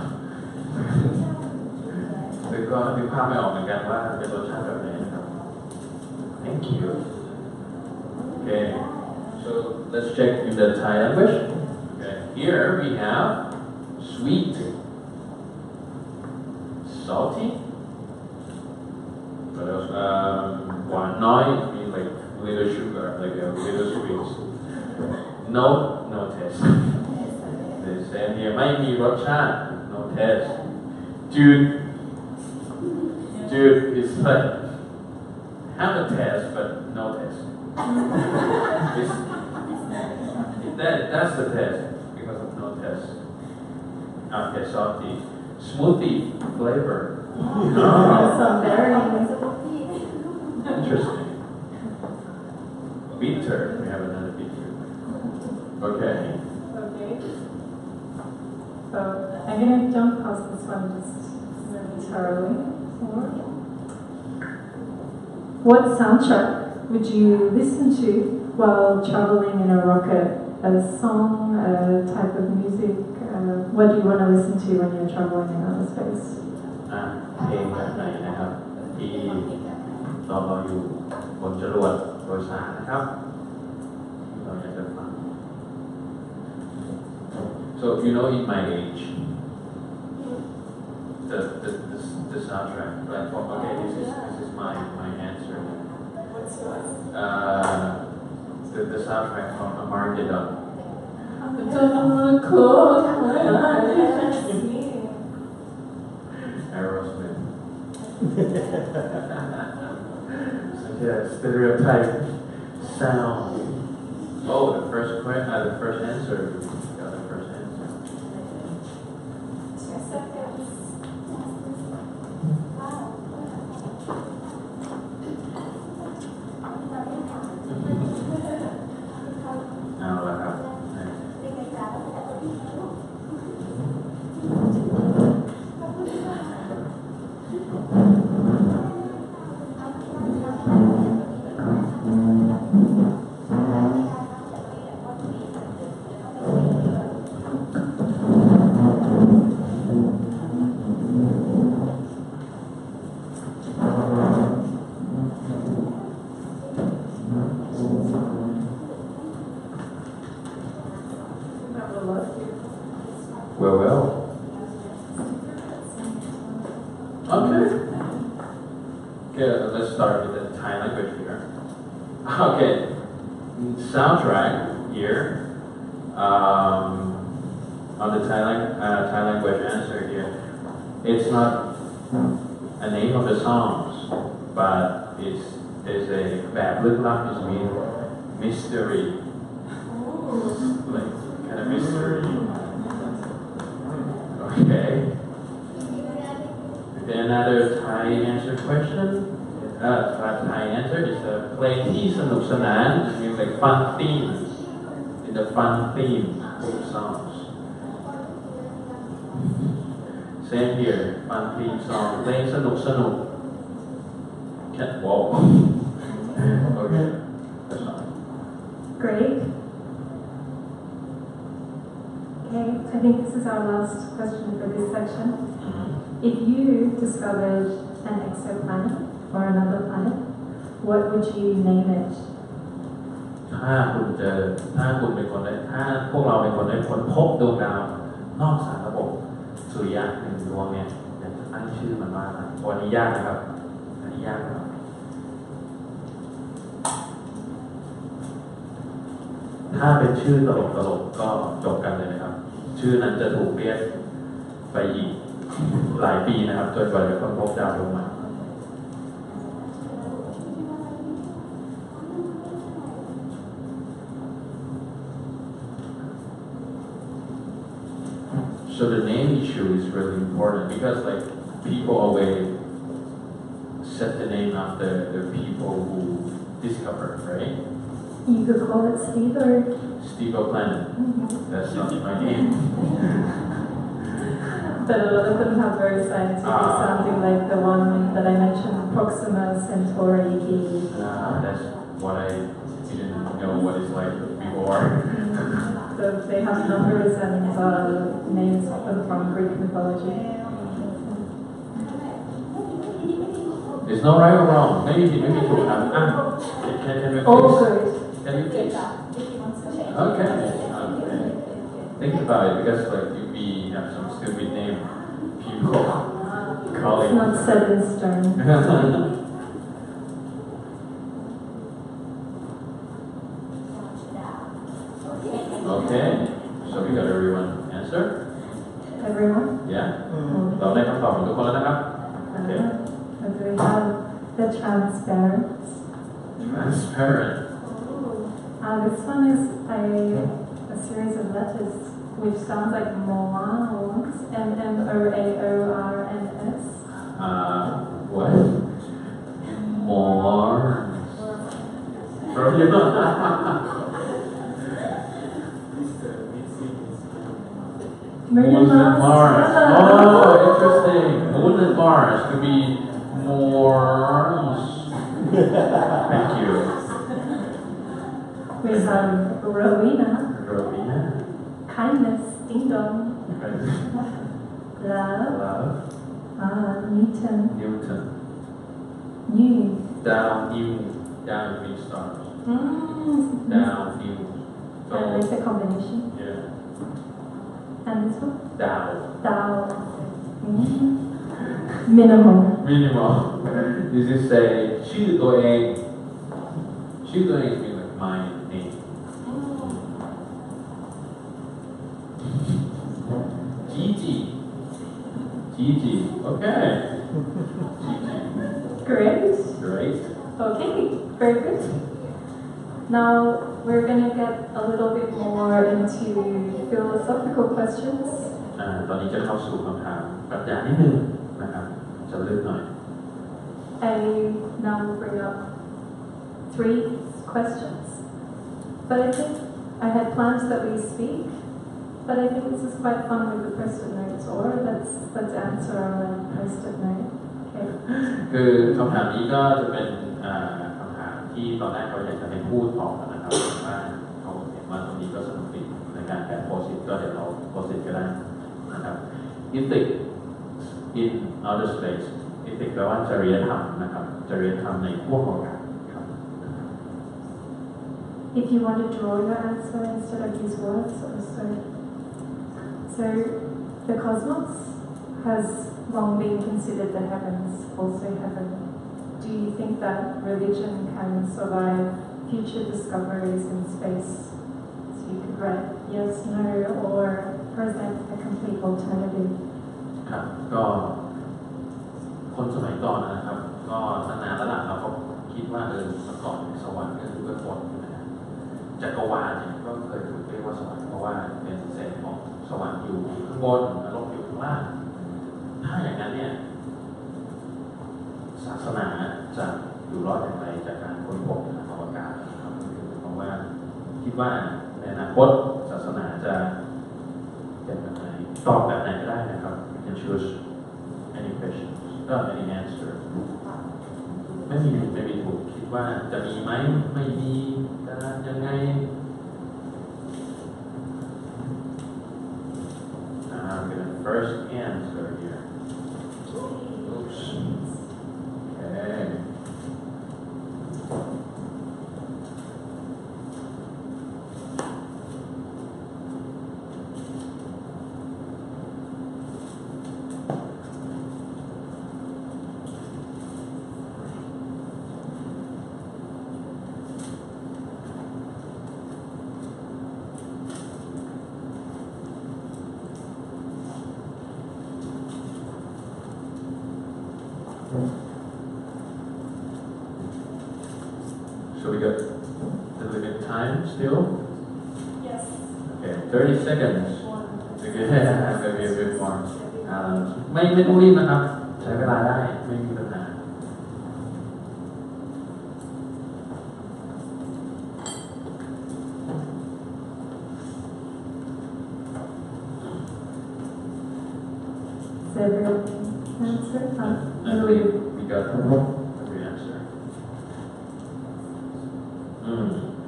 ซึ่งก็นึกภาพไม่ออกเหมือนกันว่าเป็นรสชาติแบบไหนนะครับ Thank you. Okay, so let's check in the Thai language. Okay, here we have sweet, salty. What else? Um, one noise means like little sugar, like a little sweet. No, no taste. They say here might be rotchan, no taste. Dude, dude, it's like have a taste but no taste. It's, that that's the taste because of no taste. Okay, salty, smoothie flavor. Oh. Some berries. Interesting. Bitter. We have another bitter. Okay. Okay. So I'm going to jump past this one just momentarily. What soundtrack would you listen to while traveling in a rocket? A song, a type of music? Uh, what do you want to listen to when you're traveling in outer space? อ่ะเพลงแบบไหนนะครับที่ตอนเราอยู่บนจรวดโดยสารนะครับเราอยากจะฟัง So you know in my age the the the, the soundtrack platform. Okay, this is this is my my answer. What's yours? Uh, the the soundtrack from Armageddon. Aerosmith. Such a stereotype sound. Oh, the first question, uh, the first answer. Got the first answer. Two seconds. Now, uh, well. Okay. Okay, let's start with the Thai language here. Okay, soundtrack here. Um, on the Thai, uh, Thai language answer here, it's not a name of the songs, but it's there's a bad look like it means mystery, like kind of mystery. Okay. Then another Thai answer question. Uh, Thai answer is a play ที่สนุกสนาน means like fun themes. In the fun theme of songs. Same here, fun theme song. เพลงสนุกสนุก Can't walk. Okay, that's fine. Great. Okay, I think this is our last question for this section. Mm-hmm. If you discovered an exoplanet or another planet, what would you name it? ถ้าคุณเจอถ้าคุณเป็นคนได้ถ้าพวกเราเป็นคนได้ค้นพบดวงดาวนอกสารระบบสุริยะหนึ่งดวงเนี่ยอยากจะตั้งชื่อมันว่าอะไรวันนี้ยากนะครับอันนี้ยากนะครับถ้าเป็นชื่อตลกตลกก็จบกันเลยนะครับ ชื่อนั้นจะถูกเรียกไปอีกหลายปีนะครับจนกว่าจะค้นพบดาวดวงใหม่So the name issue is really important because like people always set the name after the people who discover, right? You could call it Steve or... Steve Planet. Mm-hmm. That's not my name. But a lot of them have very scientific ah. sounding like the one that I mentioned, Proxima Centauri b. Ah, that's what I didn't know what it's like before. So they have numbers and uh, names from Greek mythology. There's no right or wrong. Maybe maybe to have ah, can can we fix? All good. Can you fix? Okay. Okay. Think about it because like if we have some stupid name, people call it. It's not set in stone. Okay, so we got everyone answer? Everyone? Yeah? Mm-hmm. เราได้คำตอบของทุกคนแล้วนะครับ Okay. Uh, and we have the transparent. Transparent. Uh, this one is a, a series of letters which sounds like Moans, M M O A O R N S. Uh, what? More. Moon and Mars. Mars. Yeah. Oh, interesting. Moon and Mars could be Mars. Thank you. We have Rowena. Rowena. Kindness, ding dong. Love. Love. Ah, Newton. Newton. New. Down, new. Down three stars. Mm. Down, new. I like the combination. Yeah. And this one? Down. Down. Mm. Minimal. Minimal. This is say ชื่อตัวเอง ชื่อตัวเอง means like my name. Gigi. Gigi. Okay. Gigi. Great. Great. Okay, very good. Now we're going to get a little bit more into philosophical questions. อ่าตอนนี้จะเข้าสู่คำถามปรัชญานิดนึงนะครับจะลึกหน่อย I now bring up three questions. But I think I had plans that we speak, but I think this is quite fun with the post-it notes, or let's let's answer on a post-it note. Okay. คือคำถามนี้ก็จะเป็นอ่าคำถามที่ตอนแรกเราอยากจะให้พูดต่อนะครับแต่ว่าเขาเห็นว่าตรงนี้ก็สนุกดีในการแปะโพสิตก็เดี๋ยวเราโพสิตก็ได้นะครับ Ethics in outer space Ethics แปลว่าจริยธรรมนะครับจริยธรรมในพวกอากาศครับ If you want to draw your answer instead of use words, or so. So the cosmos has long been considered the heavens, also heaven. Do you think that religion can survive future discoveries in space? So you could write yes, no, or present a complete alternative. ครับก็คนสมัยก่อนนะครับก็ตั้งนานแล้วล่ะเราก็คิดว่าเออเมื่อก่อนสวรรค์ก็คือเบื้องบนใช่ไหมครับจักรวาลเนี่ยก็เคยถูกเรียกว่าสวรรค์เพราะว่าเป็นเศษของสวรรค์อยู่ข้างบนนรกอยู่ข้างล่างถ้าอย่างนั้นเนี่ยศาสนาจะอยู่รอดอย่างไรจากการค้นพบทางอวกาศนะครับเพราะว่าคิดว่าในอนาคตศาสนาจะเป็นแบบไหนตอบแบบไหนก็ได้นะครับ you can choose any questions ก็ any answer ไม่มีไม่มีถูกคิดว่าจะมีไหมไม่มีจะยังไงอ่า I'm gonna first answer here oops okay So we got the limit time still? Yes. Okay, thirty seconds. One. Okay, maybe a bit more. อ่าไม่ไม่ต้องรีบนะครับ ใช้เวลาได้ไม่มีปัญหา So everyone answer? Uh, I believe we got every answer. Mm.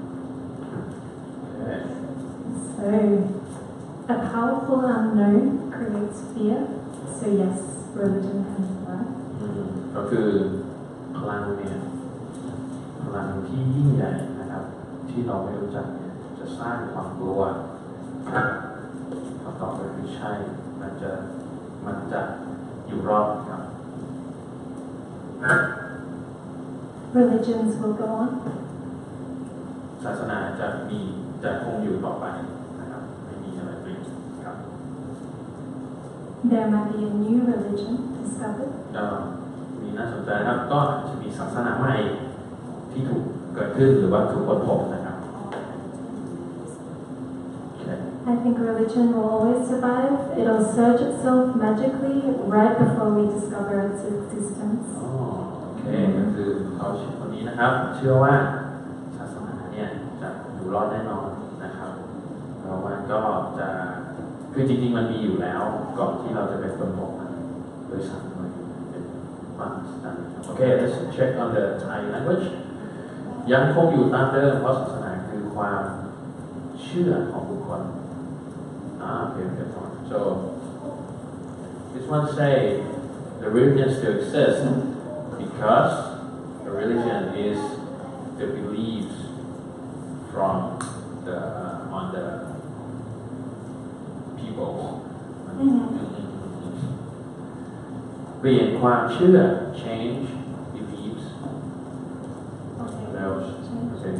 Okay. So, a powerful unknown creates fear. So yes, religion can survive. อืมก็คือพลังเนี่ยพลังที่ยิ่งใหญ่นะครับ ที่เราไม่รู้จักเนี่ยจะสร้างความกลัวคำตอบก็คือใช่มันจะมันจะอยู่รอดครับ Religions will go on. ศาสนาจะมีจะคงอยู่ต่อไปนะครับไม่มีอะไรเปลี่ยนครับ There might be a new religion discovered. ก็มีน่าสนใจนะครับก็จะมีศาสนาใหม่ที่ถูกเกิดขึ้นหรือว่าถูกค้นพบนะครับ Okay. I think religion will always survive. It'll surge itself magically right before we discover its existence. อ๋อโอเคก็คือเขาคนนี้นะครับเชื่อว่าศาสนาเนี่ยจะอยู่รอดแน่นอนนะครับเพราะว่าก็จะคือจริงๆมันมีอยู่แล้วก่อนที่เราจะไปค้นพบมันโดยซ้ำมันเป็นความศาสนาโอเค let's check on the Thai language ยังคงอยู่ตามเดิมเพราะศาสนาคือความเชื่อของบุคคลอ่าโอเคโอเค so this one say the religion still exists because the religion is the beliefs from the uh, on the people เปลี่ยนความเชื่อ change beliefs Okay. แล้วโอเค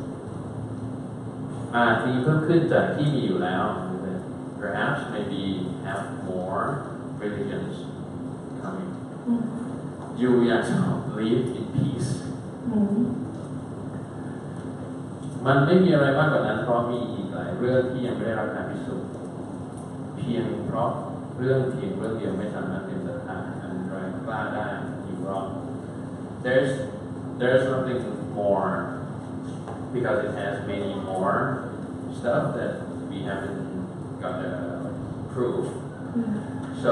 อาจมีเพิ่มขึ้นจากที่มีอยู่แล้ว perhaps maybe have more religions coming Mm. you just live in peace Mm. มันไม่มีอะไรมากกว่านั้นเพราะมีอีกหลายเรื่องที่ยังไม่ได้รับการพิสูจน์เพียงเพราะเรื่องเพียงเรื่องเดียวไม่สามารถเป็นสถานอันแรงกล้าได้อยู่รอด there's there's something more because it has many more stuff that we haven't got the proof Mm. so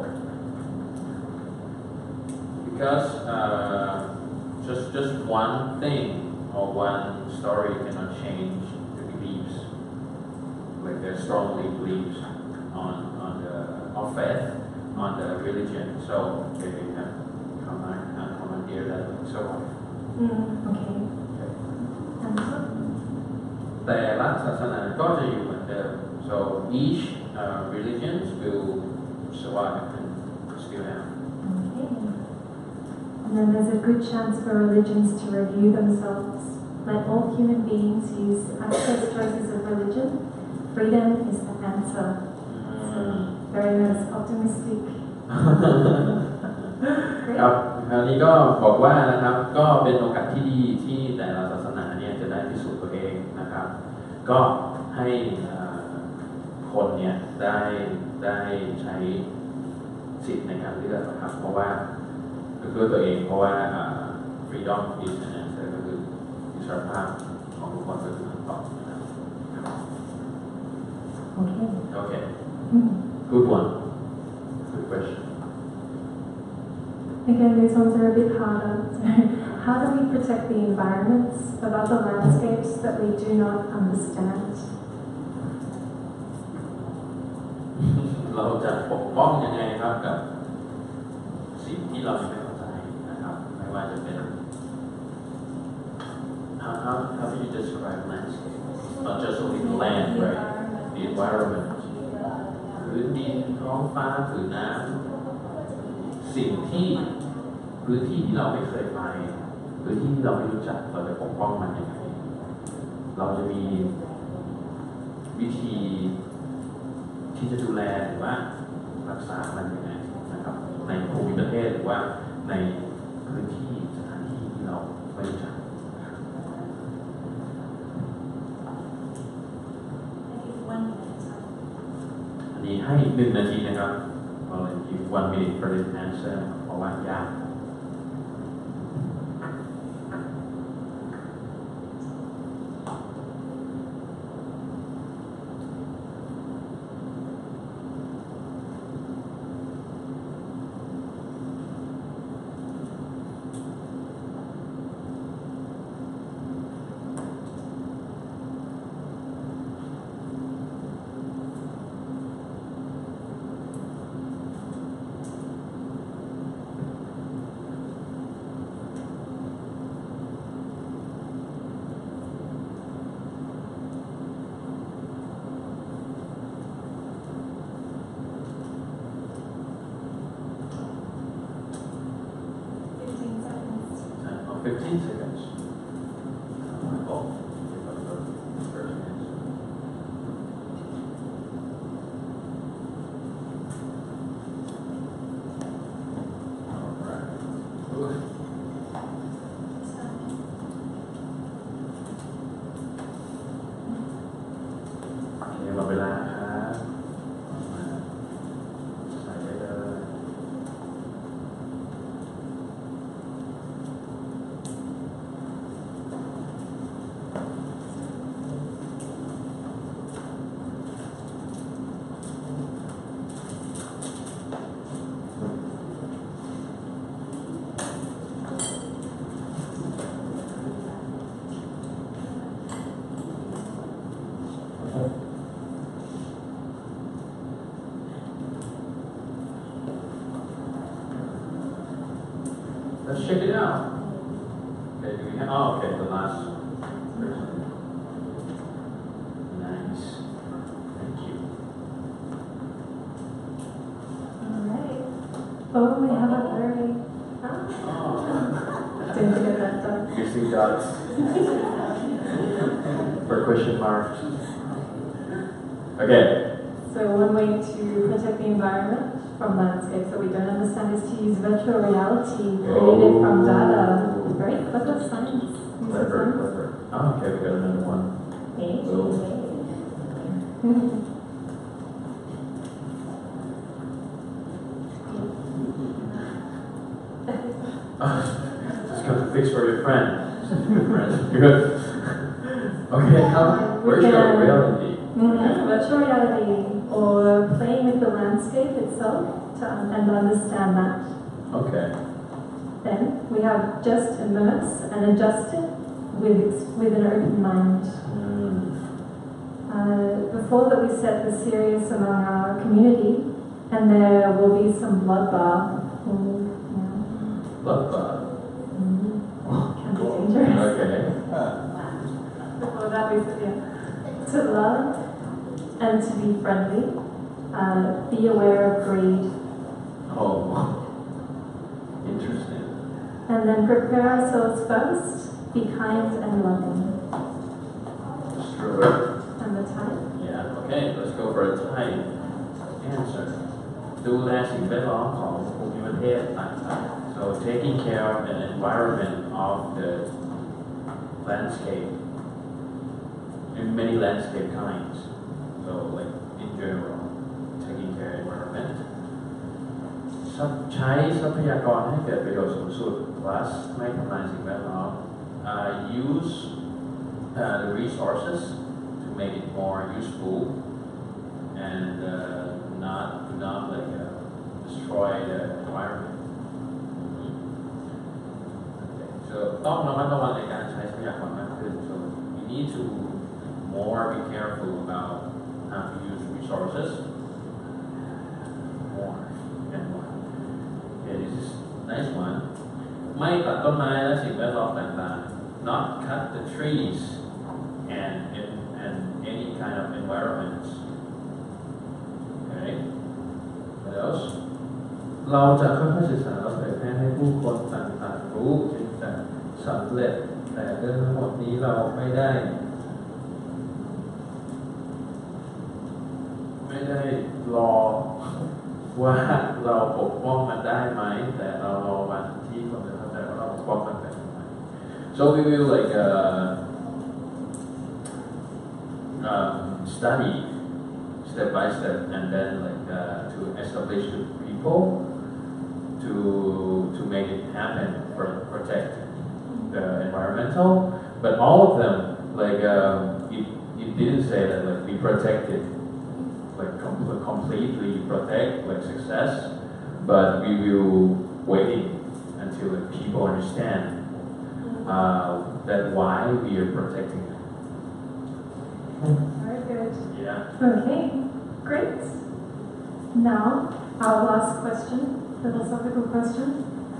because uh, just just one thing or one story cannot change the beliefs, like the strongly beliefs on on the of faith on the religion. So they have command uh, commandeer that so on. Mm. Okay. Answer? แต่ละศาสนาก็จะอยู่เหมือนเดิม so each uh, religions will why I can spill out. Okay. And then there's a good chance for religions to review themselves. Let all human beings use access choices of religion. Freedom is the answer. So, very nice, optimistic. ครับคราวนี้ก็บอกว่านะครับก็เป็นโอกาสที่ดีที่แต่ละศาสนาเนี่ยจะได้พิสูจน์ตัวเองนะครับ ก็ให้คนเนี่ยได้ได้ใช้สิทธิ์ในการเลือกนะครับเพราะว่าด้วยตัวเองเพราะว่า freedom is an answer ก็คืออิสรภาพของทุกคนก็คือคำตอบนะครับโอเคโอเค good one good question Again, these ones are a bit harder. How do we protect the environments of other landscapes that we do not understand? เราจะปกป้องยังไงครับกับสิ่งที่เราไม่เข้าใจนะครับไม่ว่าจะเป็น how how how do you describe landscape not just only the land right the environment พื้นดินท้องฟ้าผืนน้ำสิ่งที่พื้นที่ที่เราไม่เคยไปพื้นที่ที่เราไม่รู้จักเราจะปกป้องมันยังไงเราจะมีวิธีที่จะดูแลหรือว่ารักษามันยังไงนะครับในภูมิประเทศหรือว่าในพื้นที่สถานที่ที่เราไม่รู้จักอันนี้ให้หนึ่งนาทีนะครับเราเลย give one minute for this answer เพราะว่ายากfifteen seconds. Oh, first answer. All right. Ooh. Okay, หมดเวลาครับใส่ได้เลย Let's check it out. Okay, do we have, oh, okay, the last person. Nice. Thank you. All right. Oh, we have a very... Oh. Didn't get that done. You see dots for question marks. Okay. So one way to protect the environment from landscapes that we don't understand is to use virtual reality created Oh. from data. Very clever science. Clever, clever. Oh, okay, we got another one. Hey. Oh. Just got to fix for your friend. Good friend. Good. Okay, how, virtual reality. Mm-hmm. Virtual reality, or playing with the landscape itself to, and understand that. Okay. Then we have just immerse and adjust it with, with an open mind. Mm. Uh, before that we set the serious among our community, and there will be some bloodbath. Mm, yeah. Bloodbath. Mm, can be dangerous. Okay. Before that we said, yeah, to love and to be friendly, uh, be aware of greed, And then prepare ourselves first, be kind and loving. Sure. And the time? Yeah, okay, let's go for a Thai answer. ดูแลสิ่งแวดล้อมของภูมิประเทศต่างๆ so taking care of the environment of the landscape in many landscape kinds, so like in general taking care of environment ใช้ทรัพยากรให้เกิดประโยชน์สูงสุด plus ไม่ทำลายสิ่งแวดล้อม uh, use uh, the resources to make it more useful and uh, not not like uh, destroy the environment. Okay. So ต้องระมัดระวังในการใช้ทรัพยากรมากขึ้น so we need to more be careful about how to use resources more and more. Okay, this is nice one. ไม่ตัดต้นไม้และสิ่งแวดล้อมต่างๆ not cut the trees and and any kind of environments. Okay. What else? เราจะค่อยๆศึกษาและเผยแพร่ให้ผู้คนต่างๆรู้จึงจะสำเร็จแต่เรื่องทั้งหมดนี้เราไม่ได้ไม่ได้รอว่าเราปกป้องมันได้ไหมแต่เรารอวันที่คนจะเข้าใจว่าเราปกป้องมันได้ไหม so we will like uh, um, study step by step and then like uh, to establish the people to to make it happen for protect the environmental but all of them like um, it, it didn't say that like we protected like com- completely protect like success but we will wait until like, people understand uh, that why we are protecting them. Very good. Yeah. Okay, great. Now, our last question, philosophical question.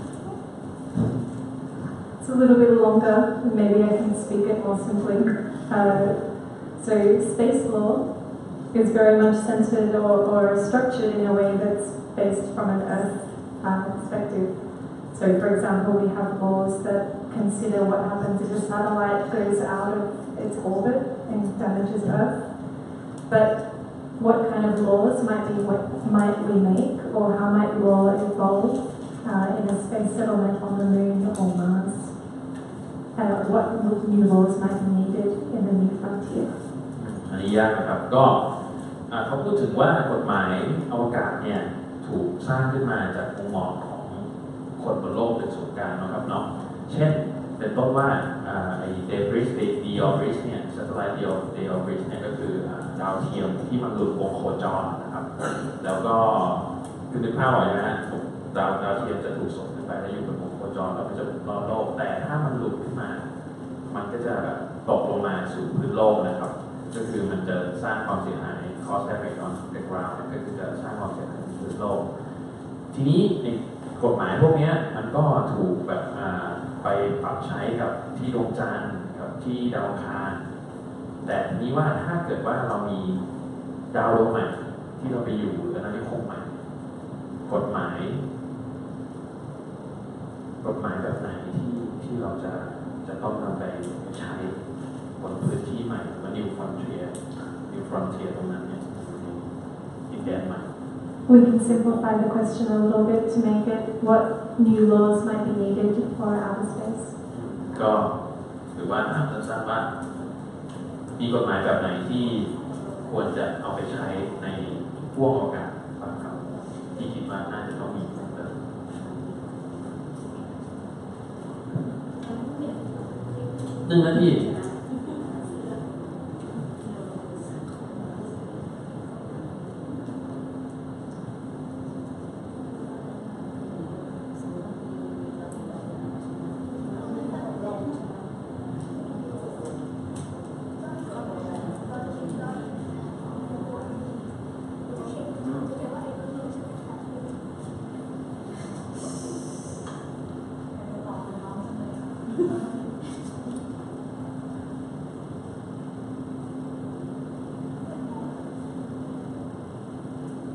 It's a little bit longer, maybe I can speak it more simply. Uh, so, space law is very much centered or, or structured in a way that's based from an Earth uh, perspective. So, for example, we have laws that consider what happens if a satellite goes out of its orbit and damages Earth. But what kind of laws might be what might we make, or how might law evolve uh, in a space settlement on the Moon or Mars? Uh, what new laws might be needed in the new frontier? อันนี้ยากนะครับก็เขาพูดถึงว่ากฎหมายอวกาศเนี่ยถูกสร้างขึ้นมาจากมุมมองของคนบนโลกเป็นศูนย์กลางนะครับเนาะเช่นเป็นต้นว่าไอ้เดบริสเดียบริสเนี่ยสัตว์ลายเดียวเดียบริสเนี่ยก็คือดาวเทียมที่มันหลุดวงโคจรนะครับแล้วก็คือนึกภาพออกนะฮะดาวดาวเทียมจะถูกส่งขึ้นไปแล้วอยู่บนวงโคจรแล้วมันจะหมุนรอบโลกแต่ถ้ามันหลุดขึ้นมามันก็จะตกลงมาสู่พื้นโลกนะครับก็คือมันจะสร้างความเสียหาย cause damage on the ground ก็คือจะสร้างความเสียหายในพื้นโลกทีนี้ในกฎหมายพวกนี้มันก็ถูกแบบไปปรับใช้กับที่ดวงจันทร์กับที่ดาวอังคารแต่ทีนี้ว่าถ้าเกิดว่าเรามีดาวดวงใหม่ที่เราไปอยู่หรืออาณานิคมใหม่กฎหมายกฎหมายแบบไหนที่ที่เราจะจะต้องนำไปใช้บนพื้นที่ใหม่มัน new frontier new frontier ตรงนั้นเนี่ยดินแดนใหม่ We can simplify the question a little bit to make it what new laws might be needed for outer space. ก็ถือว่าถามสั้นๆว่ามีกฎหมายแบบไหนที่ควรจะเอาไปใช้ในห่วงโอกาสบ้างครับที่คิดว่าน่าจะต้องมีเพิ่มเติมหนึ่งนาที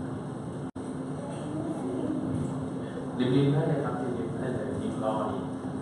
ริมๆได้เลยครับริมๆได้เลยริมรอนี่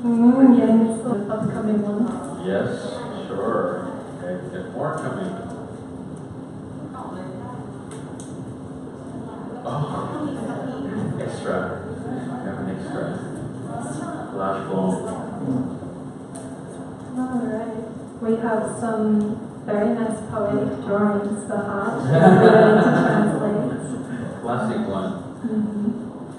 Mm, getting this upcoming one. Yes, sure. Okay, there's more coming. Oh, extra. I have an extra. Large ball. Alright. We have some very nice poetic drawings, the heart, we're going to translate. Classic one. Mm-hmm.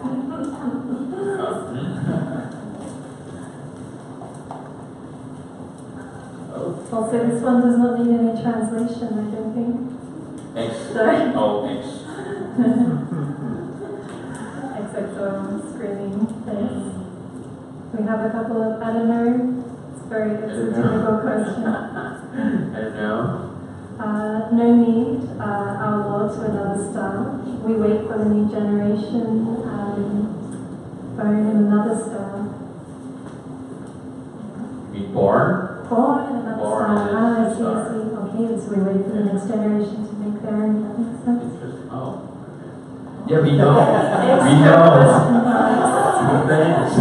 Oh. Also, this one does not need any translation, I don't think. X. Sorry. Oh, X. X X O screaming face. We have a couple of, I don't know, it's very, it's a difficult question. I don't know. Uh, no need, uh, our Lord to another star. We wait for the new generation, um, born in another star. You mean born? Born in another Born star. in Ah, I another see, star. I see. Okay, so we wait for the next generation to make their own. That makes sense. Interesting. Oh. Okay. Yeah, we know. we know. Thanks.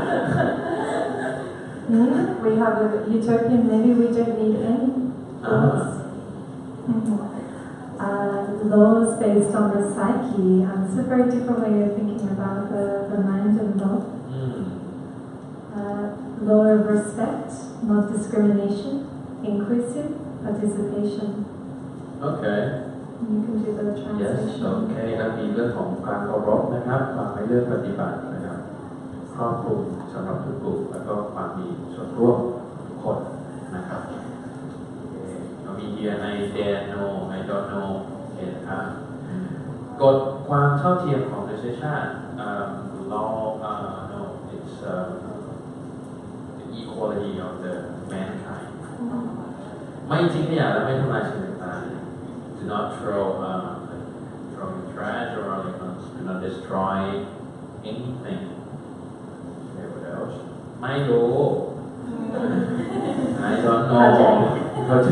mm, we have a utopian, maybe we don't need any laws. Mm-hmm. Uh, laws based on the psyche. Um, it's a very different way of thinking about the, the mind and law. Mm. Uh, law of respect, not discrimination, inclusive participation. Okay. You can do the Yes, translation. โอเคแล้วมีเรื่องของความเคารพนะครับความไม่เลือกปฏิบัตินะครับครอบคลุมสำหรับทุกกลุ่มแล้วก็ความมีส่วนร่วมทุกคนนะครับเรามี here I dare no I don't know โอเคนะครับกฎความเท่าเทียมของมนุษยชาติ law uh, no it's uh, the equality of the mankind ไม่ทิ้งขยะและไม่ทำลายสิ่งต่างๆ do not throw uh, throw in trash or like, do not destroy anything. Okay, what else? ไม่รู้ I don't know. เข้าใจ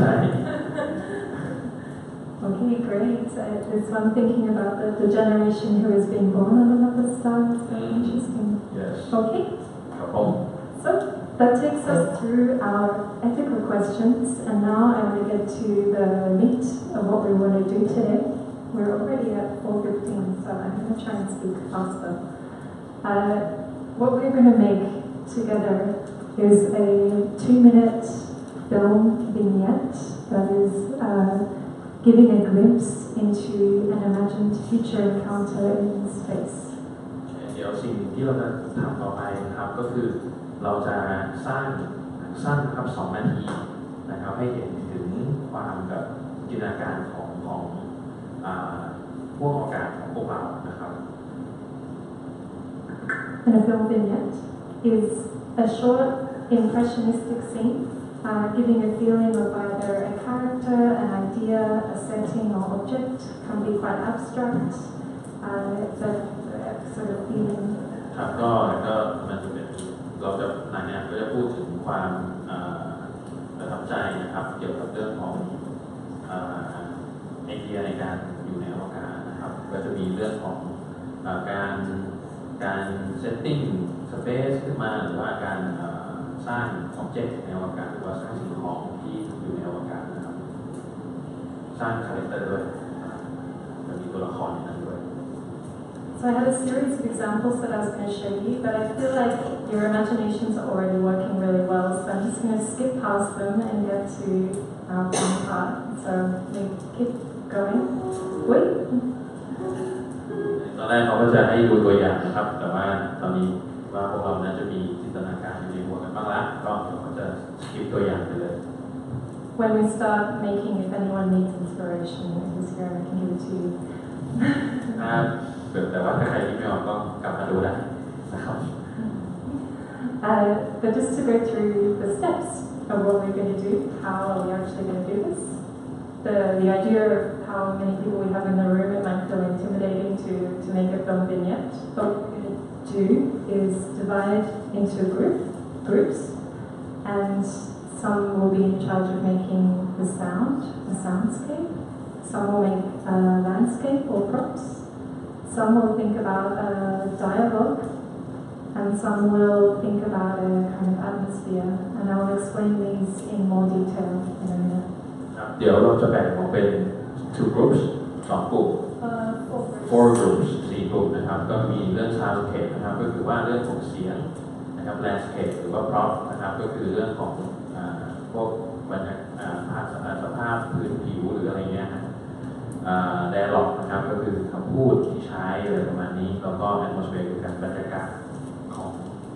Okay, great. Uh, this one thinking about the, the generation who has been born on another star is very Mm. interesting. Yes. Okay, ครับผม so that takes us through our ethical questions, and now I want to get to the meat of what we want to do today. We're already at four fifteen, so I'm going to try and speak faster. Uh, what we're going to make together is a two-minute film vignette that is uh, giving a glimpse into an imagined future encounter in space. เดี๋ยวสิ่งที่เราจะทำต่อไปนะครับก็คือเราจะสร้างสั้นครับสองนาทีนะครับให้เห็นถึงความแบบจินตนาการของของพวกอากาศของพวกเรานะครับ And a film vignette is a short impressionistic scene uh, giving a feeling of either a character, an idea, a setting or object. Can be quite abstract. Uh, it's a, a sort of feeling. ครับก็ก็มันจะเป็นเราจะในนี้ก็จะพูดถึงความประทับใจนะครับเกี่ยวกับเรื่องของไอเดียในการอยู่ในอวกาศนะครับก็จะมีเรื่องของการการเซตติ้งสเปซขึ้นมาหรือว่าการสร้างอ็อบเจกต์ในอวกาศหรือว่าสร้างสิ่งของที่อยู่ในอวกาศนะครับสร้างคาแรคเตอร์ด้วยจะมีตัวละครในนั้นด้วย So I had a series of examples that I was going to show you, but I feel like your imaginations are already working really well, so I'm just going to skip past them and get to our fun part. So we keep going. Wait. ตอนแรกเขาก็จะให้ดูตัวอย่างนะครับแต่ว่าตอนนี้ว่าพวกเราน่าจะมีจินตนาการอยู่ในหัวกันบ้างละก็เขาจะสกิปตัวอย่างไปเลย When we start making, if anyone needs inspiration, who's here, I can give it to you. แต่ว่าถ้าใครที่ไม่ออกก็กลับมาดูได้นะครับ Uh, but just to go through the steps of what we're going to do, how are we actually going to do this? The, the idea of how many people we have in the room, it might feel intimidating to, to make a film vignette. But what we're going to do is divide into a group, groups, and some will be in charge of making the sound, the soundscape. Some will make a landscape or props. Some will think about a dialogue, and some will think about a kind of atmosphere, and I'll explain these in more detail in a minute. เดี๋ยวเราจะแบ่งออกเป็น two groups สองกลุ่ม Uh, four groups สี่กลุ่มนะครับก็มีเรื่อง soundscape นะครับก็คือว่าเรื่องของเสียงนะครับ landscape หรือว่า prop นะครับก็คือเรื่องของอ่าพวกบรรยากาศภาพสภาพพื้นผิวหรืออะไรเงี้ยอ่า dialogue นะครับก็คือคำพูดที่ใช้อะไรประมาณนี้แล้วก็ atmosphere คือการบรรยากาศของ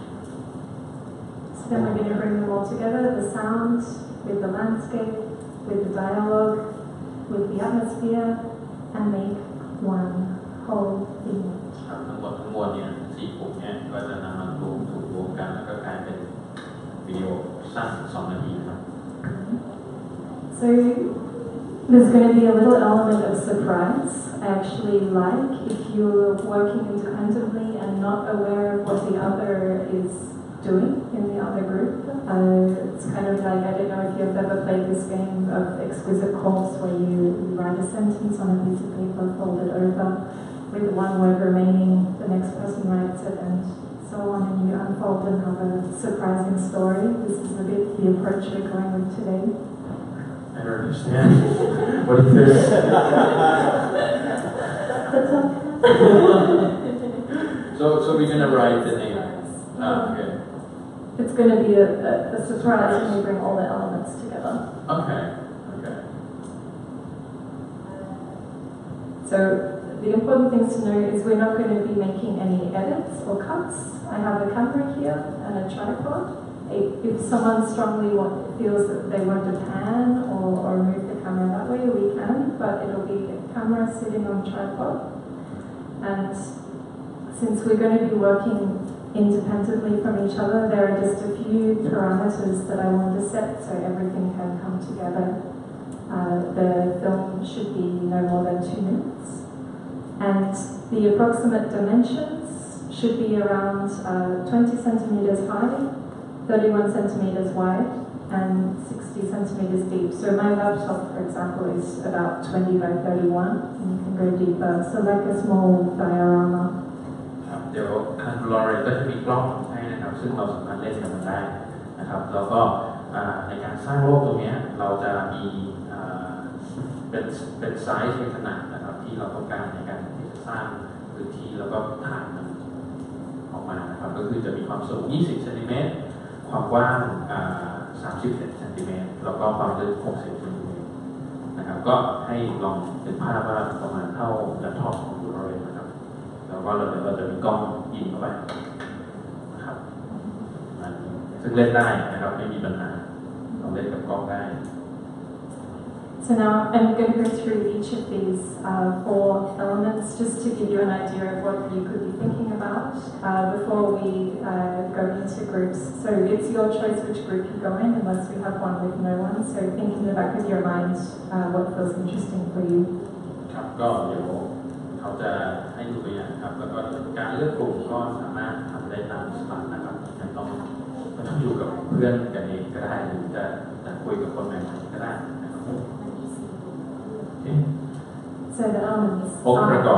So then we're going to bring them all together, the sound with the landscape, with the dialogue, with the atmosphere, and make one whole image. ครับทั้งหมดทั้งมวลเนี่ยสี่กลุ่มเนี่ยก็จะนำมารวมถูกรวมกันแล้วก็กลายเป็นวิดีโอสั้นสองนาทีครับ So there's going to be a little element of surprise. I actually like if you're working independently and not aware of what the other is doing in the other group. Uh, it's kind of like, I don't know if you've ever played this game of exquisite course where you, you write a sentence on a piece of paper, fold it over, with one word remaining, the next person writes it, and so on, and you unfold another surprising story. This is a bit the approach we're going with today. I don't understand. What is this? so, so we're gonna write the name. Ah, okay. It's going to be a, a, a surprise when we bring all the elements together. Okay. Okay. So the important things to know is we're not going to be making any edits or cuts. I have a camera here and a tripod. If someone strongly want, feels that they want to pan or, or move the camera that way, we can, but it'll be a camera sitting on tripod. And since we're going to be working independently from each other, there are just a few parameters that I want to set so everything can come together. Uh, the film should be no more than two minutes. And the approximate dimensions should be around uh, twenty centimeters high, thirty-one centimeters wide, and sixty centimeters deep. So my laptop, for example, is about twenty by thirty-one, and you can go deeper. So like a small diorama. เดี๋ยวทาง Lauren ก็จะมีกล้องให้นะครับซึ่งเราสามารถเล่นกันมันได้นะครับแล้วก็ในการสร้างโลกตรงนี้เราจะมีเป็นเป็นไซส์เป็นขนาดนะครับที่เราต้องการในการที่จะสร้างพื้นที่แล้วก็ถ่ายมันออกมานะครับก็คือจะมีความสูงยี่สิบเซนติเมตรความกว้างสามสิบเซนติเมตรแล้วก็ความลึกหกสิบเซนติเมตรนะครับก็ให้ลองเป็นภาพว่าประมาณเท่าแล็ปท็อปของเราเลยนะครับแล้วก็เราเราจะมีกล้องยิงเข้าไปนะครับซึ่งเล่นได้นะครับไม่มีปัญหาเราเล่นกับกล้องได้ So now I'm going to go through each of these uh, four elements just to give you an idea of what you could be thinking about uh, before we uh, go into groups. So it's your choice which group you go in unless we have one with no one. So think in the back of your mind uh, what feels interesting for you. ครับก็เดี๋ยวเขาจะให้ดูตัวอย่างครับแล้วก็การเลือกกลุ่มก็สามารถทำได้ตามสไตล์นะครับไม่ต้องไม่ต้องอยู่กับเพื่อนกันเองก็ได้หรือจะจะคุยกับคนใหม่ๆก็ได้นะครับ So the elements. องค์ประกอบ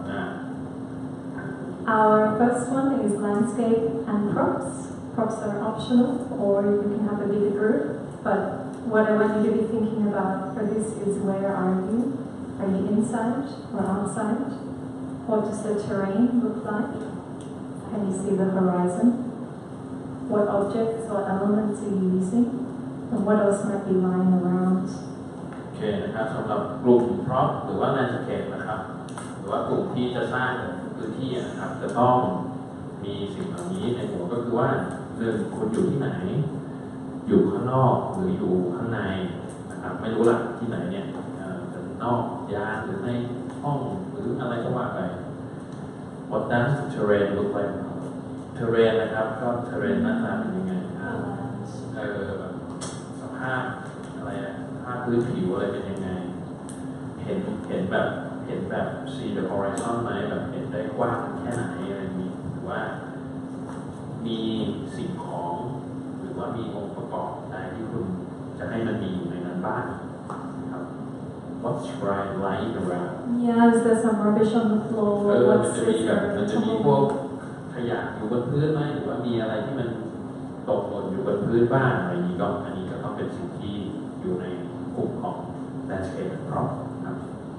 Our first one is landscape and props. Props are optional, or you can have a bigger group. But what I want you to be thinking about for this is where are you? Are you inside or outside? What does the terrain look like? Can you see the horizon? What objects or elements are you using? And what else might be lying around? โอเคนะครับสำหรับกลุ่มพร็อพหรือว่าแลนด์สเคปนะครับหรือว่ากลุ่มที่จะสร้างพื้นที่นะครับจะต้องมีสิ่งเหล่านี้ในหัวก็คือว่าเรื่องคุณอยู่ที่ไหนอยู่ข้างนอกหรืออยู่ข้างในนะครับไม่รู้ละที่ไหนเนี่ยจะนอกยานหรือในห้องหรืออะไรก็ว่าไป What does terrain look like terrain นะครับก็ terrain หน้าตาเป็นยังไงเออสภาพอะไรอะภาพพื้นผิวอะไรเป็นยังไงเห็นเห็นแบบเห็นแบบ see the horizon ไหมแบบเห็นได้กว้างแค่ไหนอะไรนี้หรือว่ามีสิ่งของหรือว่ามีองค์ประกอบใดที่คุณจะให้มันมีอยู่ในนั้นบ้างครับ what's right lying around Yeah, is there some rubbish on the floor? เออมันจะมีแบบมันจะมีพวกขขยะอยู่บนพื้นไหมหรือว่ามีอะไรที่มันตกหล่นอยู่บนพื้นบ้างอะไรนี้ก็อันนี้ก็ต้องเป็นสิ่งที่อยู่ในกลุ่มของ landscape prop ครับ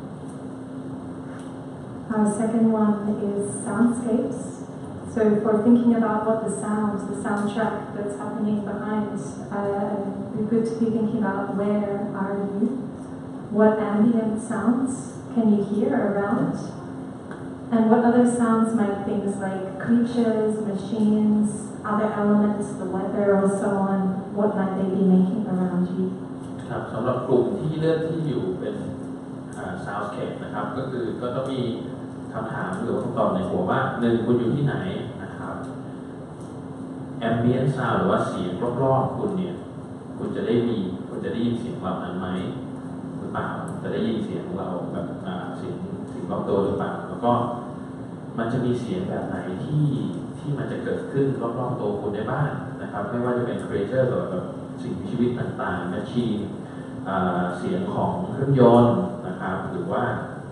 Our second one is soundscapes. So if we're thinking about what the sounds, the soundtrack that's happening behind, uh, we're good to be thinking about where are you? What ambient sounds can you hear around? And what other sounds might things like creatures, machines, other elements, the weather or so on, what might they be making around you? ครับสำหรับกลุ่มที่เลือกที่อยู่เป็น soundscape นะครับก็คือก็ต้องมีคำถามหรือคำตอบในหัวว่าหนึ่งคุณอยู่ที่ไหนนะครับ ambient sound หรือว่าเสียงรอบๆคุณเนี่ยคุณจะได้มีคุณจะได้ยินเสียงเรานั้นไหมหรือเปล่าจะได้ยินเสียงเราแบบเสียงสิ่งรอบตัวหรือเปล่าแล้วก็มันจะมีเสียงแบบไหนที่ที่มันจะเกิดขึ้นรอบๆตัวคุณได้บ้างนะครับไม่ว่าจะเป็น creature หรือแบบสิ่งมีชีวิตต่างๆ machine เสียงของเครื่องยนต์นะครับหรือว่า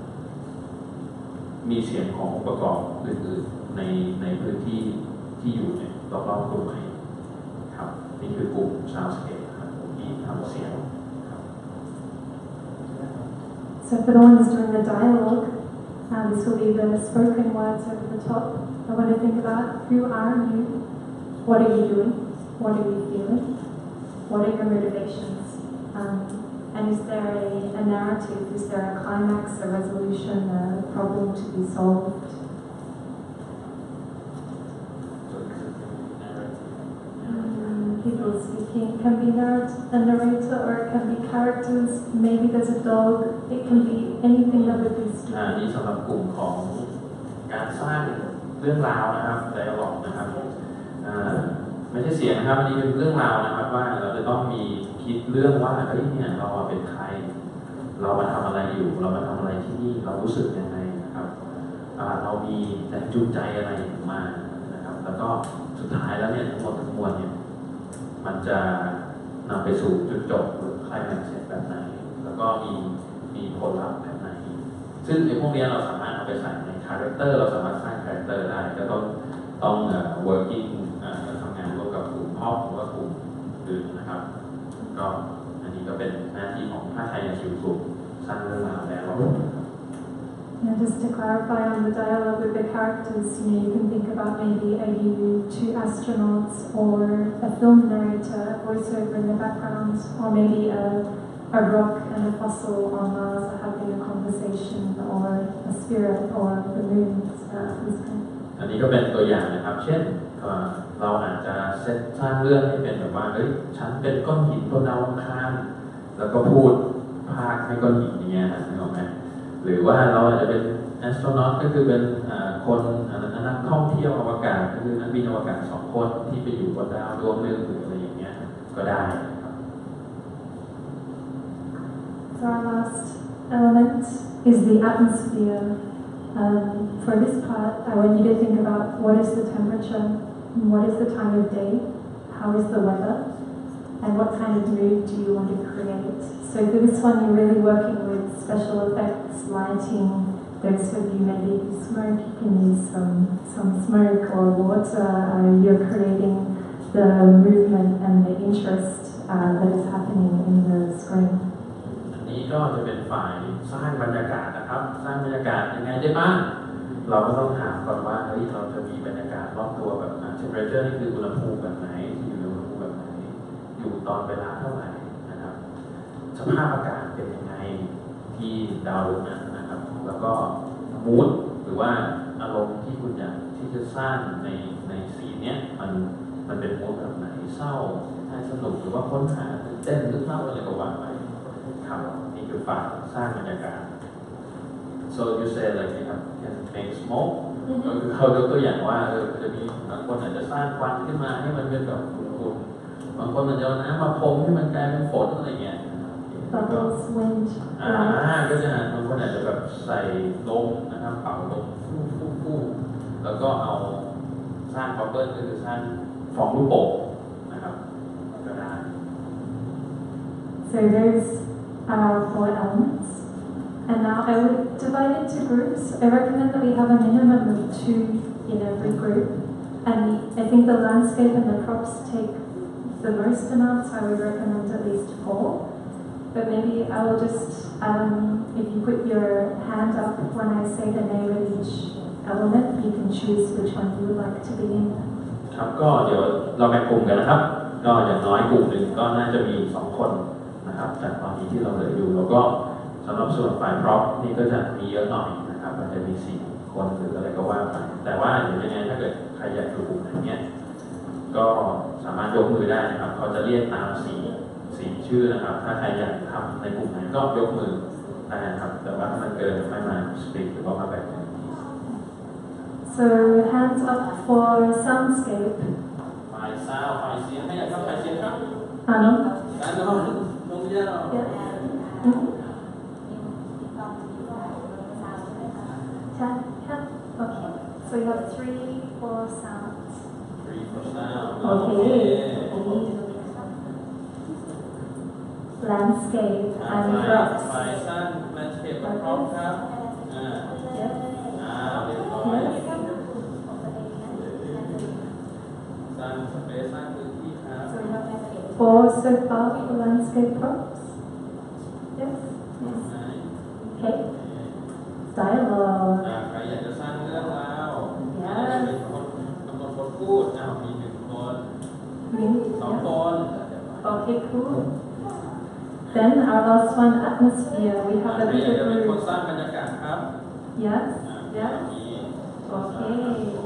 มีเสียงของอุปกรณ์อื่นๆในในพื้นที่ที่อยู่ในรอบๆคุณไหมครับนี่คือกลุ่ม soundscape ครับที่ทำเสียงครับ So for the ones doing the dialogue, uh, this will be the spoken words over the top. I want to think about who are you, what are you doing, what are you feeling, what are your motivations, um, and is there a, a narrative, is there a climax, a resolution, a problem to be solved? People speaking can be a narrator or it can be characters, maybe there's a dog, it can be anything that would be speaking. อันนี้สำหรับกลุ่มของการสร้างเรื่องราวนะครับไดอะล็อกนะครับไม่ใช่เสียงนะครับอันนี้เป็นเรื่องราวนะครับว่าเราจะต้องมีคิดเรื่องว่าเฮ้ยเนี่ยเราเป็นใครเรามาทำอะไรอยู่เรามาทำอะไรที่นี่เรารู้สึกยังไงนะครับเรามีแรงจูงใจอะไรมานะครับแล้วก็สุดท้ายแล้วเนี่ยทั้งหมดทั้งมวลเนี่ยมันจะนำไปสู่จุดจบหรือคลายแม็กซ์แบบไหนแล้วก็มีมีผลลัพธ์แบบไหนซึ่งไอ้พวกนี้เราสามารถเอาไปใส่ในคาแรคเตอร์เราสามารถสร้างคาแรคเตอร์ได้ก็ต้องต้อง working ทำงานร่วมกับกลุ่มพ่อหรือว่ากลุ่มอื่นนะครับก็อันนี้ก็เป็นหน้าที่ของถ้าใครอยากชิวกลุ่มสร้างเรื่องราวแล้ว Yeah, just to clarify on the dialogue with the characters, you know, you can think about maybe are you two astronauts or a film narrator, voiceover in the background, or maybe a, a rock and a fossil on Mars are having a conversation, or a spirit, or the moon. So this kind of. อันนี้ก็เป็นตัวอย่างนะครับเช่นเราอาจจะเซตสร้างเรื่องให้เป็นแบบว่าเฮ้ยฉันเป็นก้อนหินบนดาวอังคารแล้วก็พูดภาคให้ก้อนหินอย่างเงี้ยนะนึกออกไหมหรือว่าเราอาจจะเป็น astronaut ก็คือเป็นคนนักท่องเที่ยวอวกาศก็คือนักบินอวกาศสองคนที่ไปอยู่บนดาวดวงหนึ่งหรืออะไรอย่างเงี้ยก็ได้ครับ So our last element is the atmosphere. Um, for this part, I want you to think about what is the temperature, what is the time of day, how is the weather, and what kind of mood do you want to create. So for this one, you're really working with special effects, lighting. Those of you maybe who smoke, you can use some, some smoke or water. Uh, you're creating the movement and the interest uh, that is happening in the screen. อันนี้ก็จะเป็นฝ่ายสร้างบรรยากาศนะครับสร้างบรรยากาศยังไงได้บ้างเราก็ต้องถามก่อนว่าเฮ้ยเราจะมีบรรยากาศรอบตัวแบบไหน temperature นี่คืออุณหภูมิแบบไหนที่อยู่ในอุณหภูมิแบบไหนอยู่ตอนเวลาเท่าไหร่นะครับสภาพอากาศเป็นยังไงที่ดาวดวงนั้นนะครับแล้วก็มูดหรือว่าอารมณ์ที่คุณอยากที่จะสร้างในในซีนเนี้ยมันมันเป็นมูดแบบไหนเศร้าให้สนุกหรือว่าค้นหาตื่นเต้นลึกลับอะไรก็ว่าไปครับนี่คือฝ่ายสร้างบรรยากาศ so you say like you have can make smoke ก็คือเขายกตัวอย่างว่าเออจะมีบางคนอาจจะสร้างควันขึ้นมาให้มันเป็นแบบอุ่นๆบางคนอาจจะเอาน้ำมาพรมให้มันกลายเป็นฝนอะไรเงี้ย Bubbles, wind, อ่าก็จะบางคนอาจจะแบบใส่ลมนะครับเป่าลมฟู่ฟู่ฟู่แล้วก็เอาสร้างบับเบิ้ลก็คือสร้างฟองลูกโป่งนะครับก็ได้ So those are our four elements. And now I would divide it into groups. I recommend that we have a minimum of two in every group. And I think the landscape and the props take the most amount, so I would recommend at least four. But maybe I will just, um, if you put your hand up when I say the name of each element, you can choose which one you would like to be in. ครับก็เดี๋ยวเราแบ่งกลุ่มกันนะครับก็อย่างน้อยกลุ่มหนึ่งก็น่าจะมีสองคนนะครับจากตอนนี้ที่เราเหลืออยู่แล้วก็สำหรับส่วนฝ่ายพร็อพนี่ก็จะมีเยอะหน่อยนะครับมันจะมีสี่คนหรืออะไรก็ว่าไปแต่ว่าเดี๋ยวยังไงถ้าเกิดใครอยากอยู่กลุ่มไหนเนี่ยก็สามารถยกมือได้นะครับเขาจะเรียกตามสีสีชื่อนะครับถ้าใครอยากทำในกลุ่มไหนก็ยกมือได้นะครับแต่ว่าถ้ามันเกินไม่มาสปีกหรือว่ามาแบ่ง So hands up for soundscape. ฝ่ายซาวฝ่ายเสียงไม่อยากทำฝ่ายเสียงครับ Ah no? การนอนลงยาว Yeah. Mm-hmm. Ten? Ten? Okay. So you have three for sounds. three for sound Okay. Landscape ฝ่าย and ฝ่าย props. ฝ่ายสั้นแลนด์สเคปกับพร็อพครับอ่า Yep. อ่าเรียบร้อย Yes. สร้างสเปซสร้างพื้นที่ครับ So we have four so far for landscape props. Yes. Yes. Okay. Dialogue. อ่าใครอยากจะสร้างเรื่องราวใครอยากจะเป็นคนกำหนดบทพูดอ้าวมีหนึ่งคนสองคน Okay, cool. Then our last one, atmosphere. We อ่า have a ใครอยาก bit จะ of เป็นคน room. สร้างบรรยากาศครับ Yes. อ่า Yes. มี Okay.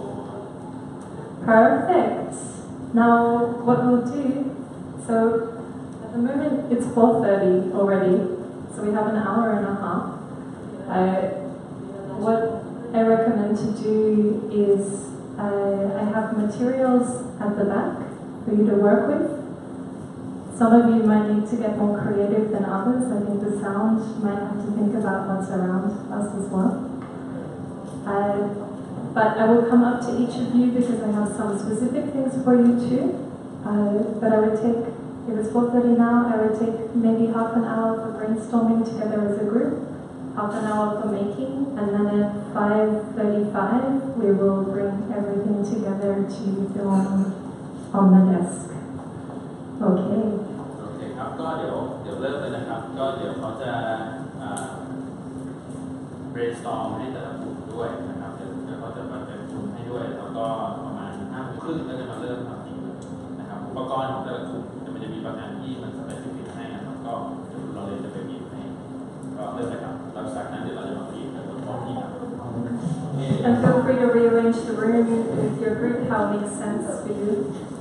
Perfect. Now, what we'll do, so at the moment it's four thirty already, so we have an hour and a half. Uh, what I recommend to do is uh, I have materials at the back for you to work with. Some of you might need to get more creative than others. I think the sound might have to think about what's around us as well. Uh, But I will come up to each of you because I have some specific things for you too. Uh, but I would take, if it's four thirty now, I would take maybe half an hour for brainstorming together as a group, half an hour for making, and then at five thirty-five we will bring everything together to film on the desk. Okay. โอเคครับก็เดี๋ยวเดี๋ยวเริ่มเลยนะครับก็เดี๋ยวเขาจะอ่า brainstorm ให้แต่ละกลุ่มด้วยนะครับเดี๋ยวเดี๋ยวเขาจะมาเป็นกลุ่มให้ด้วยแล้วก็ประมาณห้าโมงครึ่งก็จะมาเริ่มทำจริงนะครับอุปกรณ์ของแต่ละกลุ่มจะมันจะมีบางอันที่มันสเปซิฟิกให้นะครับก็เราเลยจะไปบีบให้ก็เริ่มเลยครับหลังจากนั้นเดี๋ยวเราจะมาบีบกันบนห้องนี้ครับ And feel free to rearrange the room with your group how it makes sense for you.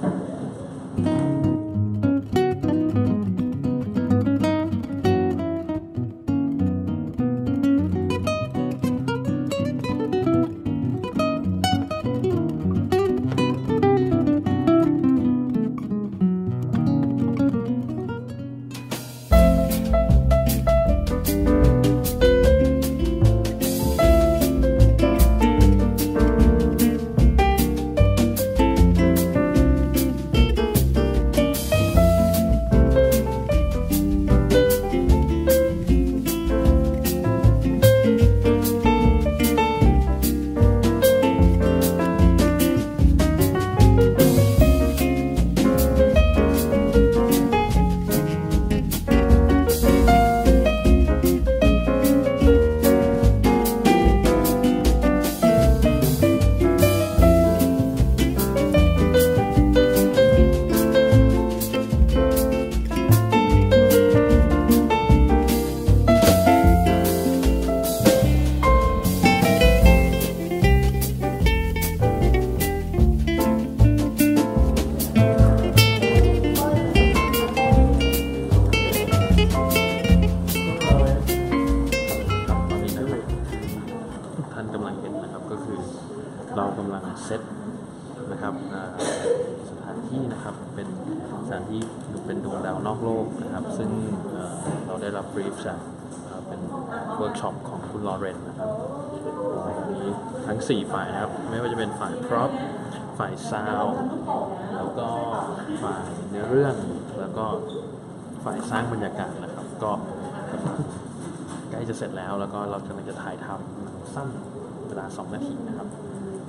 brief จากเป็นเวิร์กช็อปของคุณลอเรนนะครับวันนี้ทั้งสี่ฝ่ายนะครับไม่ว่าจะเป็นฝ่าย prop ฝ่าย sound แล้วก็ฝ่ายเนื้อเรื่องแล้วก็ฝ่ายสร้างบรรยากาศนะครับก็ใกล้จะเสร็จแล้วแล้วก็เรากำลังจะถ่ายทำสั้นเวลาสองนาทีนะครับจากนั้น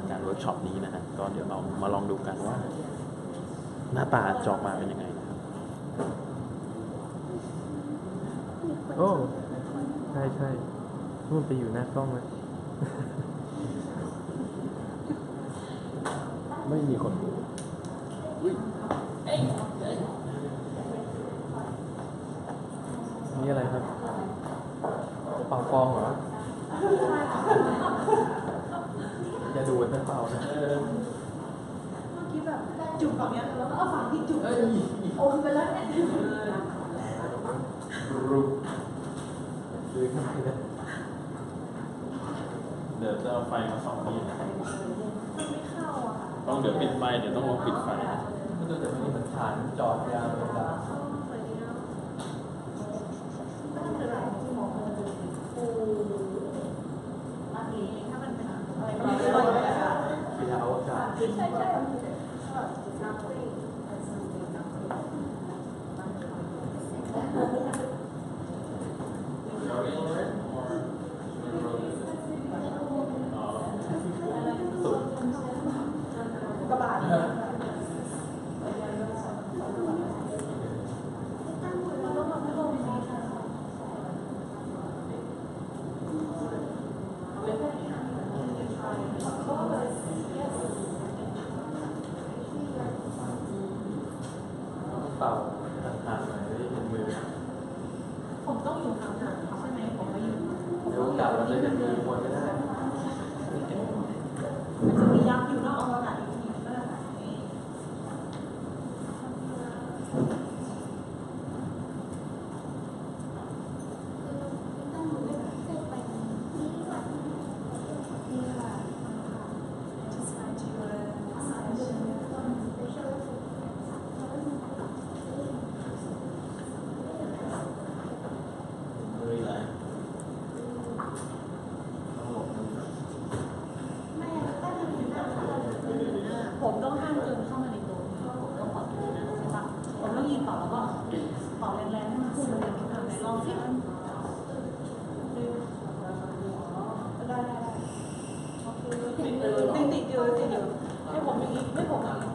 การเวิร์กช็อปนี้นะฮะก็เดี๋ยวเรามาลองดูกันว่าหน้าตาจะออกมาเป็นยังไงนะครับโอ้ใช่ใช่นู่นไปอยู่หน้ากล้องเลยไม่มีคนดูนี่อะไรครับเป่าฟองเหรออย่าดูดนะเป่านะเมื่อกี้แบบจุกแบบเนี้ยแล้วก็เอาฝั่งที่จุกอมไปแล้วเนี่ยรูปดูข้างในนะเดี๋ยวจะเอาไฟมาส่องนี่นะมันไม่เข้าอ่ะต้องเดี๋ยวปิดไฟเดี๋ยวต้องลองปิดไฟไม่รู้แต่วันนี้มันฐานจอดยาวเลยครับสวยดีเนาะก็คือแบบที่มองมันดูปูอันนี้ถ้ามันเป็นอะไรก็ไม่รู้เลยอ่ะปียาอวกาศใช่ใช่แบบนักเรียนสุดกระบาดเป่าห่างๆหน่อยได้เห็นมือผมต้องอยู่ห่างๆใช่ไหมผมไม่อยู่เดี๋ยวโอกาสเราจะเห็นมือคนก็ได้มันจะมียักษ์อยู่นอกอวกาศอีกทีก็ได้ค่ะมือไหนต้องหลบมือผมต้องห้ามเกินเข้ามาในตัวผมต้องเป่าตัวนะใช่ปะผมต้องยืนเป่าแล้วก็เป่าแรงๆให้มันพุ่งไปเลยทำไหนลองสิได้ได้ได้โอเคติดเลยติดติดอยู่ติดอยู่ให้ผมอย่างนี้ให้ผมอย่างนี้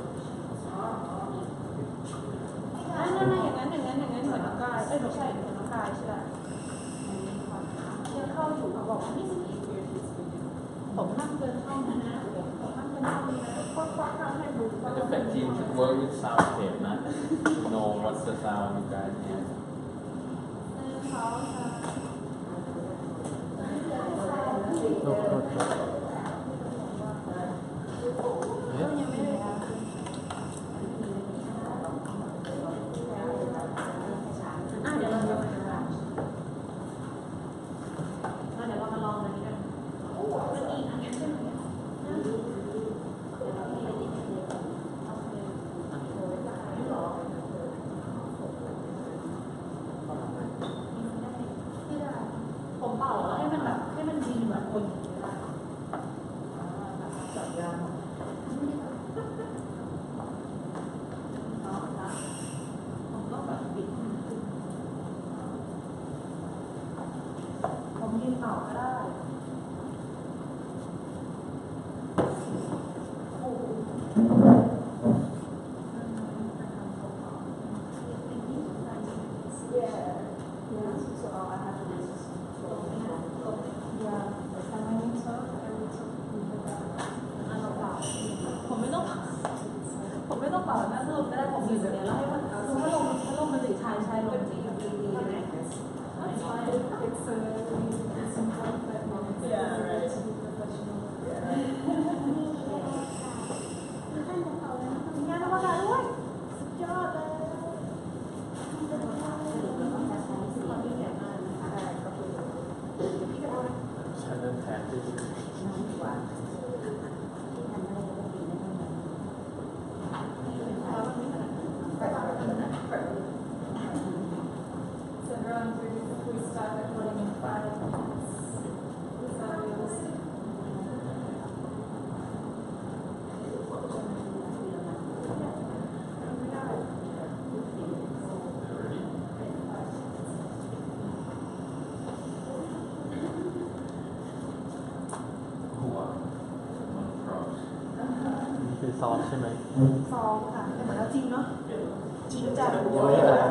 นั่นนั่นอย่างนั้นอย่างนั้นอย่างนั้นเหมือนน้ำกายเอ้ยไม่ใช่เหมือนน้ำกายใช่ไหมยังเข้าอยู่เขาบอกว่านี่ผมนั่งเกินเข้านะนะผมนั่งเกินเข้านะก็ก็ทำให้ดู The effect team should work with sound tape นะ to know what's the sound you guys hear โทษโทษโทษเอ๊ะยังไม่ได้อ่ะเดี๋ยวเราดูกันนะเดี๋ยวเรามาลองอันนี้กันมันอีกอันนี้ใช่ไหมผมเป่าแล้วให้มันแบบให้มันดีเหมือนคนอย่างนี้ได้จับยางผมก็แบบบิดผมยืนเป่าก็ได้ผมไม่ต้องผมไม่ต้องเป่าหน้าเพิ่มก็ได้ผมยืนแบบนี้แล้วให้มันคือถ้าลงถ้าลงมันถึงชายชายลงจริงดีดีไหม It's a it's important that yeah right งานอวกาศด้วยสุดยอดเลยซ้อมใช่ไหมซ้อมค่ะแต่เหมือนเราจริงเนาะจริงจังยังไม่ได้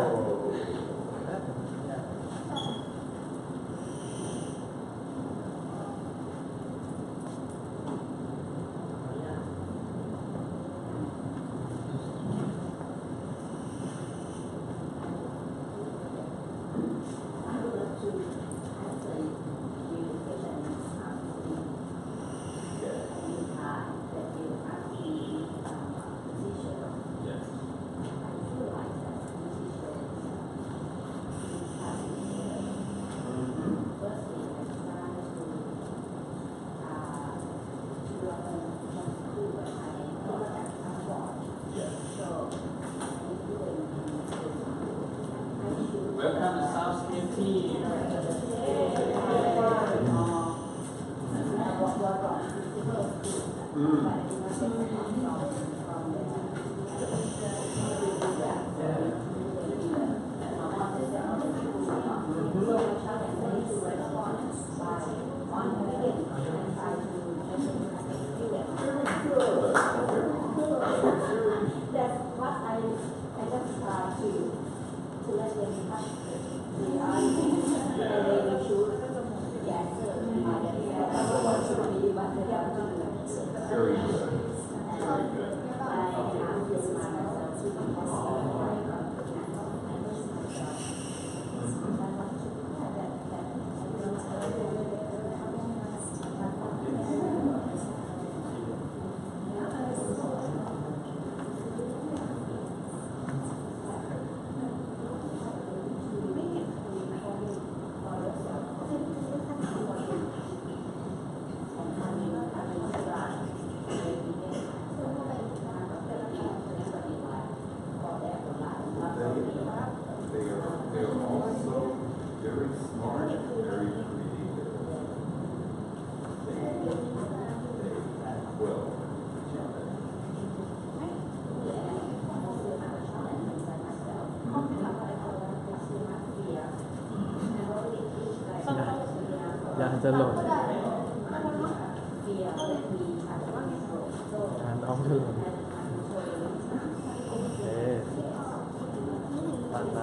Welcome to South City. That's what I, I just try to, to let them touch the eye and they will shoot. Yes, sir. I don't want to be, but they have to do it. Very good. Very good. I have to smile myself to be possible. They are, they are also very smart, very creative. They, they act well with each other. Mm-hmm. ยังจะโหลดการน้องจะโหลดโอเคตามได้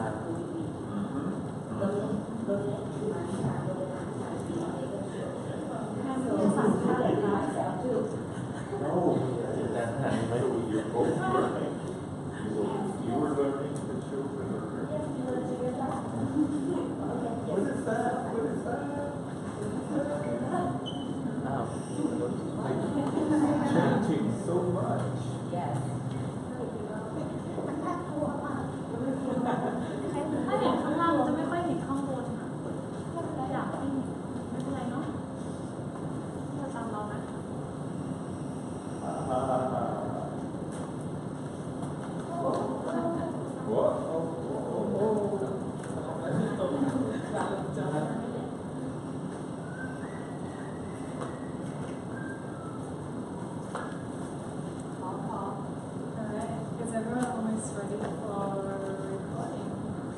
No, that's not true. You're both learning. So you were learning, the children are learning. What is that? What is that? อ้าว Chanting so much. Yes. ถ้าเห็นข้างล่างจะไม่ค่อยเห็นข้างบนค่ะอยากให้เห็นไม่เป็นไรเนาะจะตามเราไหม Is everyone almost ready for recording?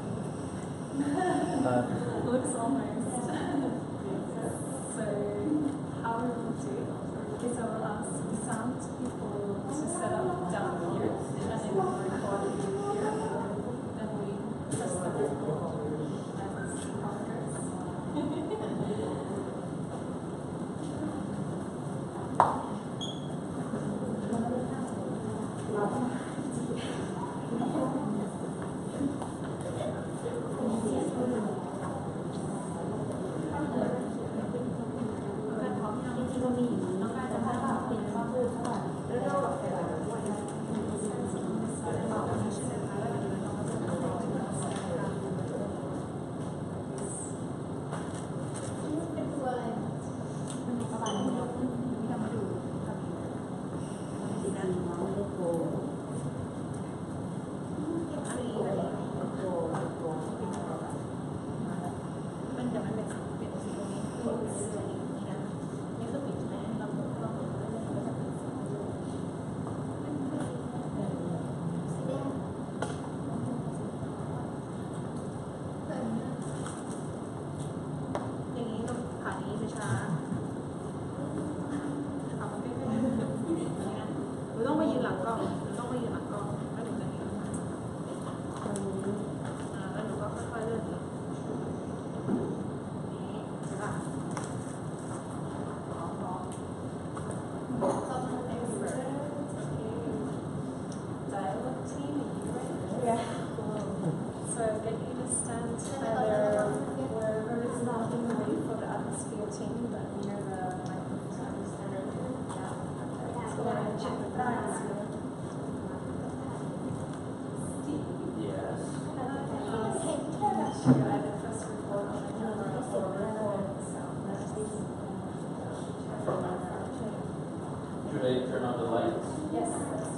Looks almost. So how we will do is I will ask some people to set up down here and then we'll record it here. Then we press the record and see how it goes. So get you to stand either wherever is not in the way for the atmosphere team, but near the microphone. So we're going to check the thighs here. Yes. Should I either press record on the camera or record the sound? Should I turn on the lights? Yes.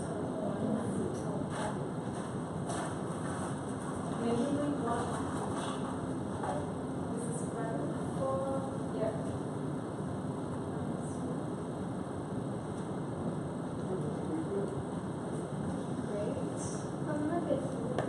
Maybe we want. This is right for. Yeah. Great. I'm not good.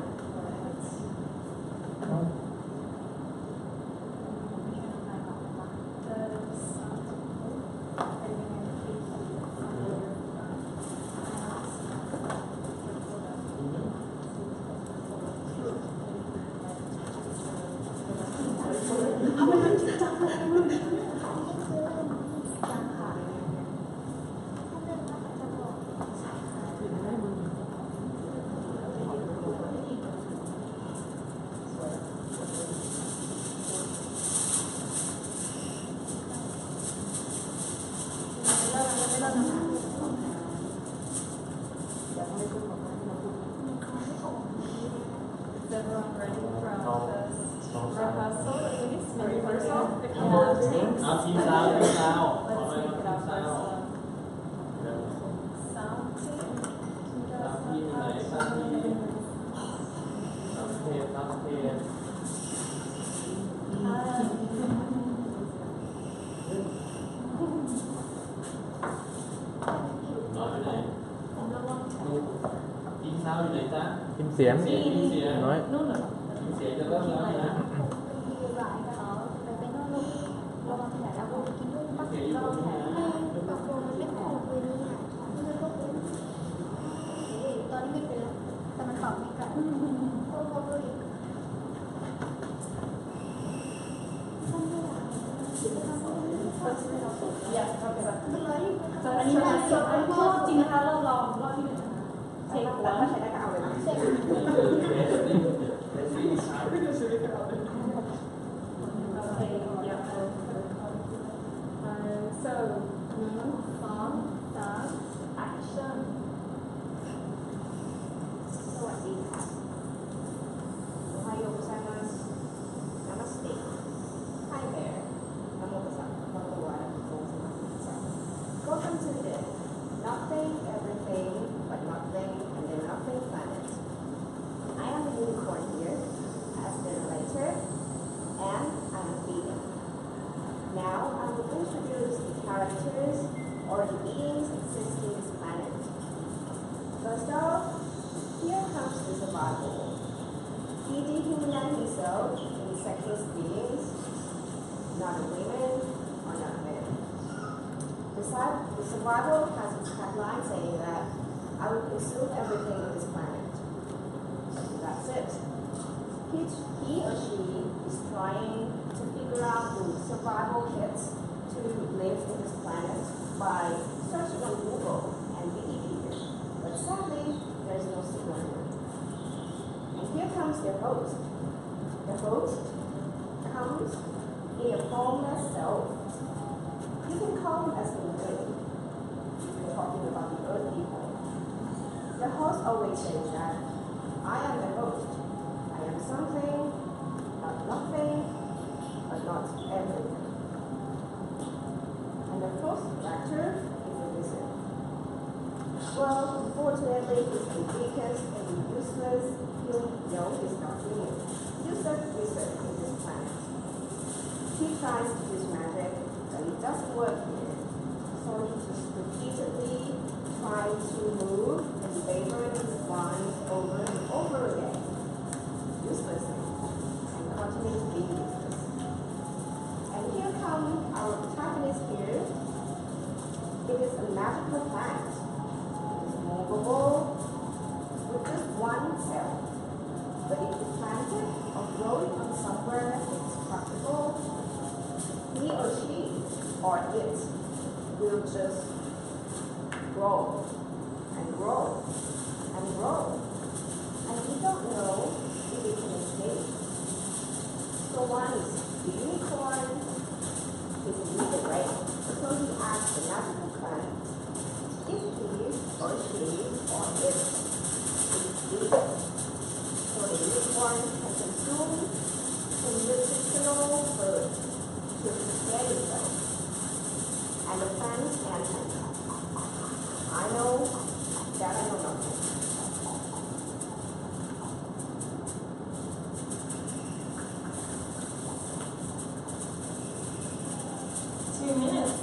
Is everyone ready for our first rehearsal at least? Rehearsal? If you have takes. เอาทีมซาวด์ทีมซาวด์ขอ Let's ไป make มา it ที our มซาว first ด์ one. Sound team. Do you ซาว guys ด์ทีม know ไหน how ซาวด์ทีม to- ซาวด์เทปซาวด์เทป น้อยไปไหนลูกทีมซาวด์อยู่ไหนจ๊ะทีมเสียงเสียงทีมเสียงน้อยนู่นเหรอทีมเสียงจะเริ่มแล้วนะ เสียงอยู่ตรงนี้นะตอนนี้ไม่เป็นแล้วแต่มันตอบไม่กลับอยากทำแบบจะอันนี้มาสดรอบจริงนะคะรอบลองรอบที่หนึ่งเทคหัวถ้าใช้ได้ก็เอาเลยนะเออเทสติ้งเทสติ้งซาวด์ Okay, yeah. Uh, so, song, dance, action. สวัสดีค่ะโอไฮโอไซมัสนามัสเต Hi there นะโมตัสสะภะคะวะโตอะระหะโตสัมมาสัมพุทธัสสะ Welcome to the Nothing, Everything, but Nothing, and then Nothing planet. I am a unicorn here, as the narrator, and I'm a vegan. Now I will introduce the characters or the beings existing in this planet. First off, here comes the survival. He dehumanized himself in sexless beings, not a women or not men. The, the survival has its tagline saying that I will consume everything on this planet. That's it. He, he or she is trying to figure out the survival kits to live in this planet by searching on Google and Wikipedia. But sadly, there's no signal here. And here comes their host. The host comes in a formless self. You can call him as the wind. We're talking about the earth people. The host always says that I am the host. I am something, not nothing, but not everything. And the first factor is the wizard. Well, unfortunately, he's the weakest and the useless human. No, he's not human. Useless wizard in this planet. He tries to use magic, but it doesn't work here. So he just repeatedly tries to move and favor his wands over and over again. Useless and continue to be useless. And here comes our protagonist here. It is a magical plant. It is movable with just one cell. But if it's planted or growing on somewhere it's practical, he or she or it will just grow and grow and grow. And we don't know if it can escape number one is unicorn. It's needed, right? So he asked the national plan if he or she or it is vegan. So the unicorn can consume some nutritional food to prepare itself. And the plant can I know that I don't know. Two minutes.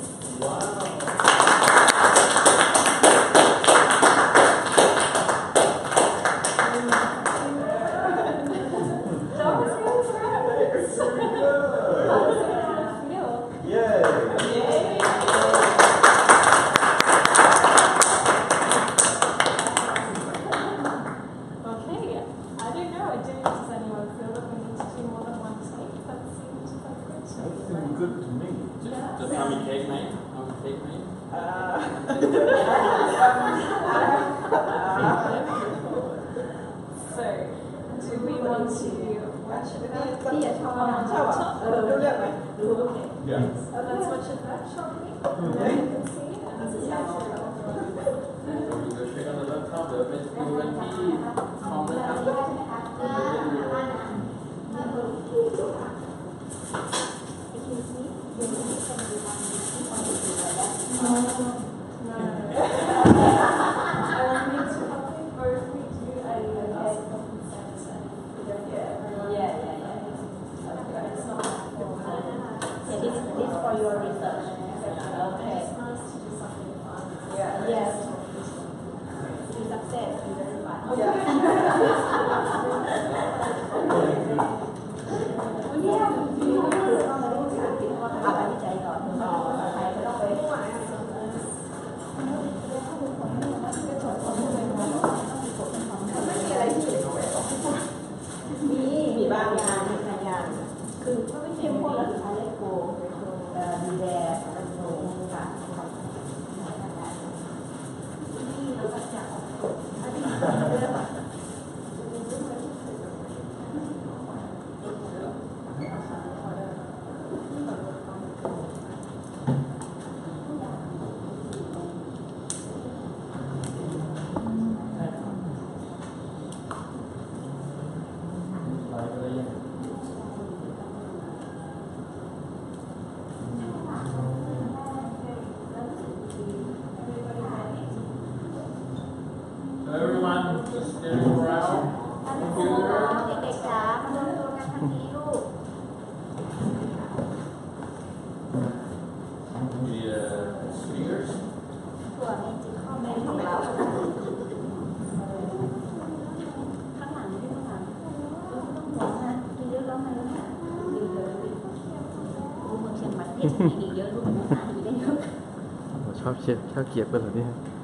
ชอบเชียบชอบเกียบกันเหรอเนี่ย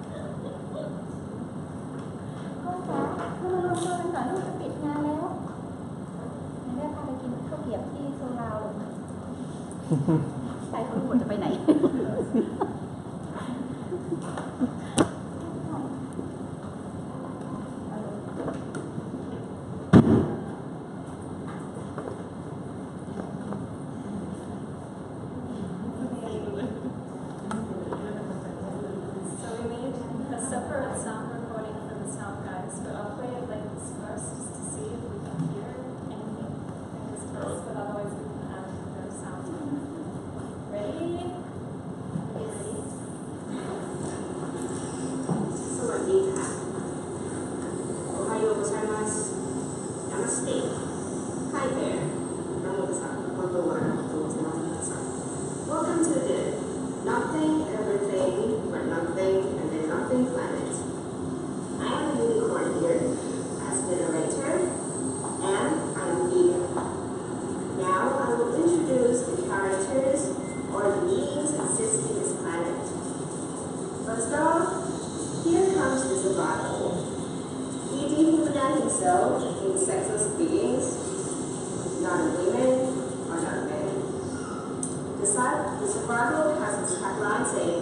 พ่อจ๋าเรามารวมตัวกันก่อนลูกจะปิดงานแล้วแม่พาไปกินข้าวเกี๊ยวที่โซลาวใส่คนหมดจะไปไหน The survival has its tagline saying,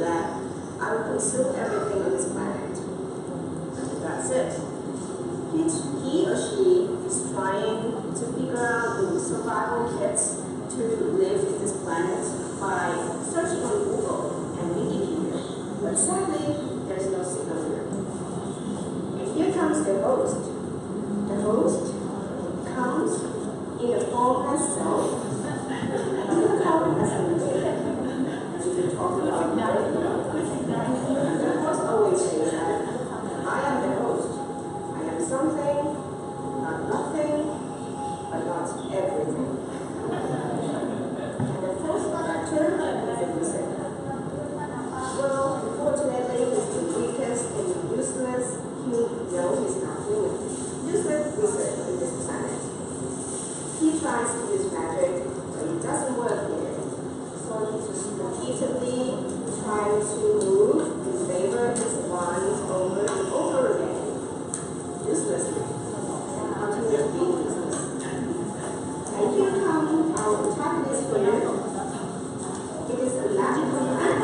becomes the host. The host comes in the form as self. You come as a man. You talk about the host always says that I am the host. I am something, not nothing, but not everything. And the first factor is the music. Well, unfortunately, he's the weakest and useless human. No, he's not human. Useless wizard on this planet. He tries to use magic, but it doesn't work here. So he's repeatedly trying to move in favor of his wands over and over again. Uselessly. And ultimately useless. And here comes our antagonist for you. It is a magical act.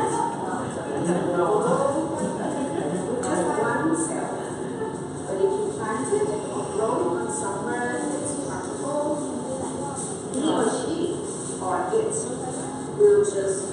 Just one cell. But if you plant it or grow on somewhere that's practical, he or she or it will just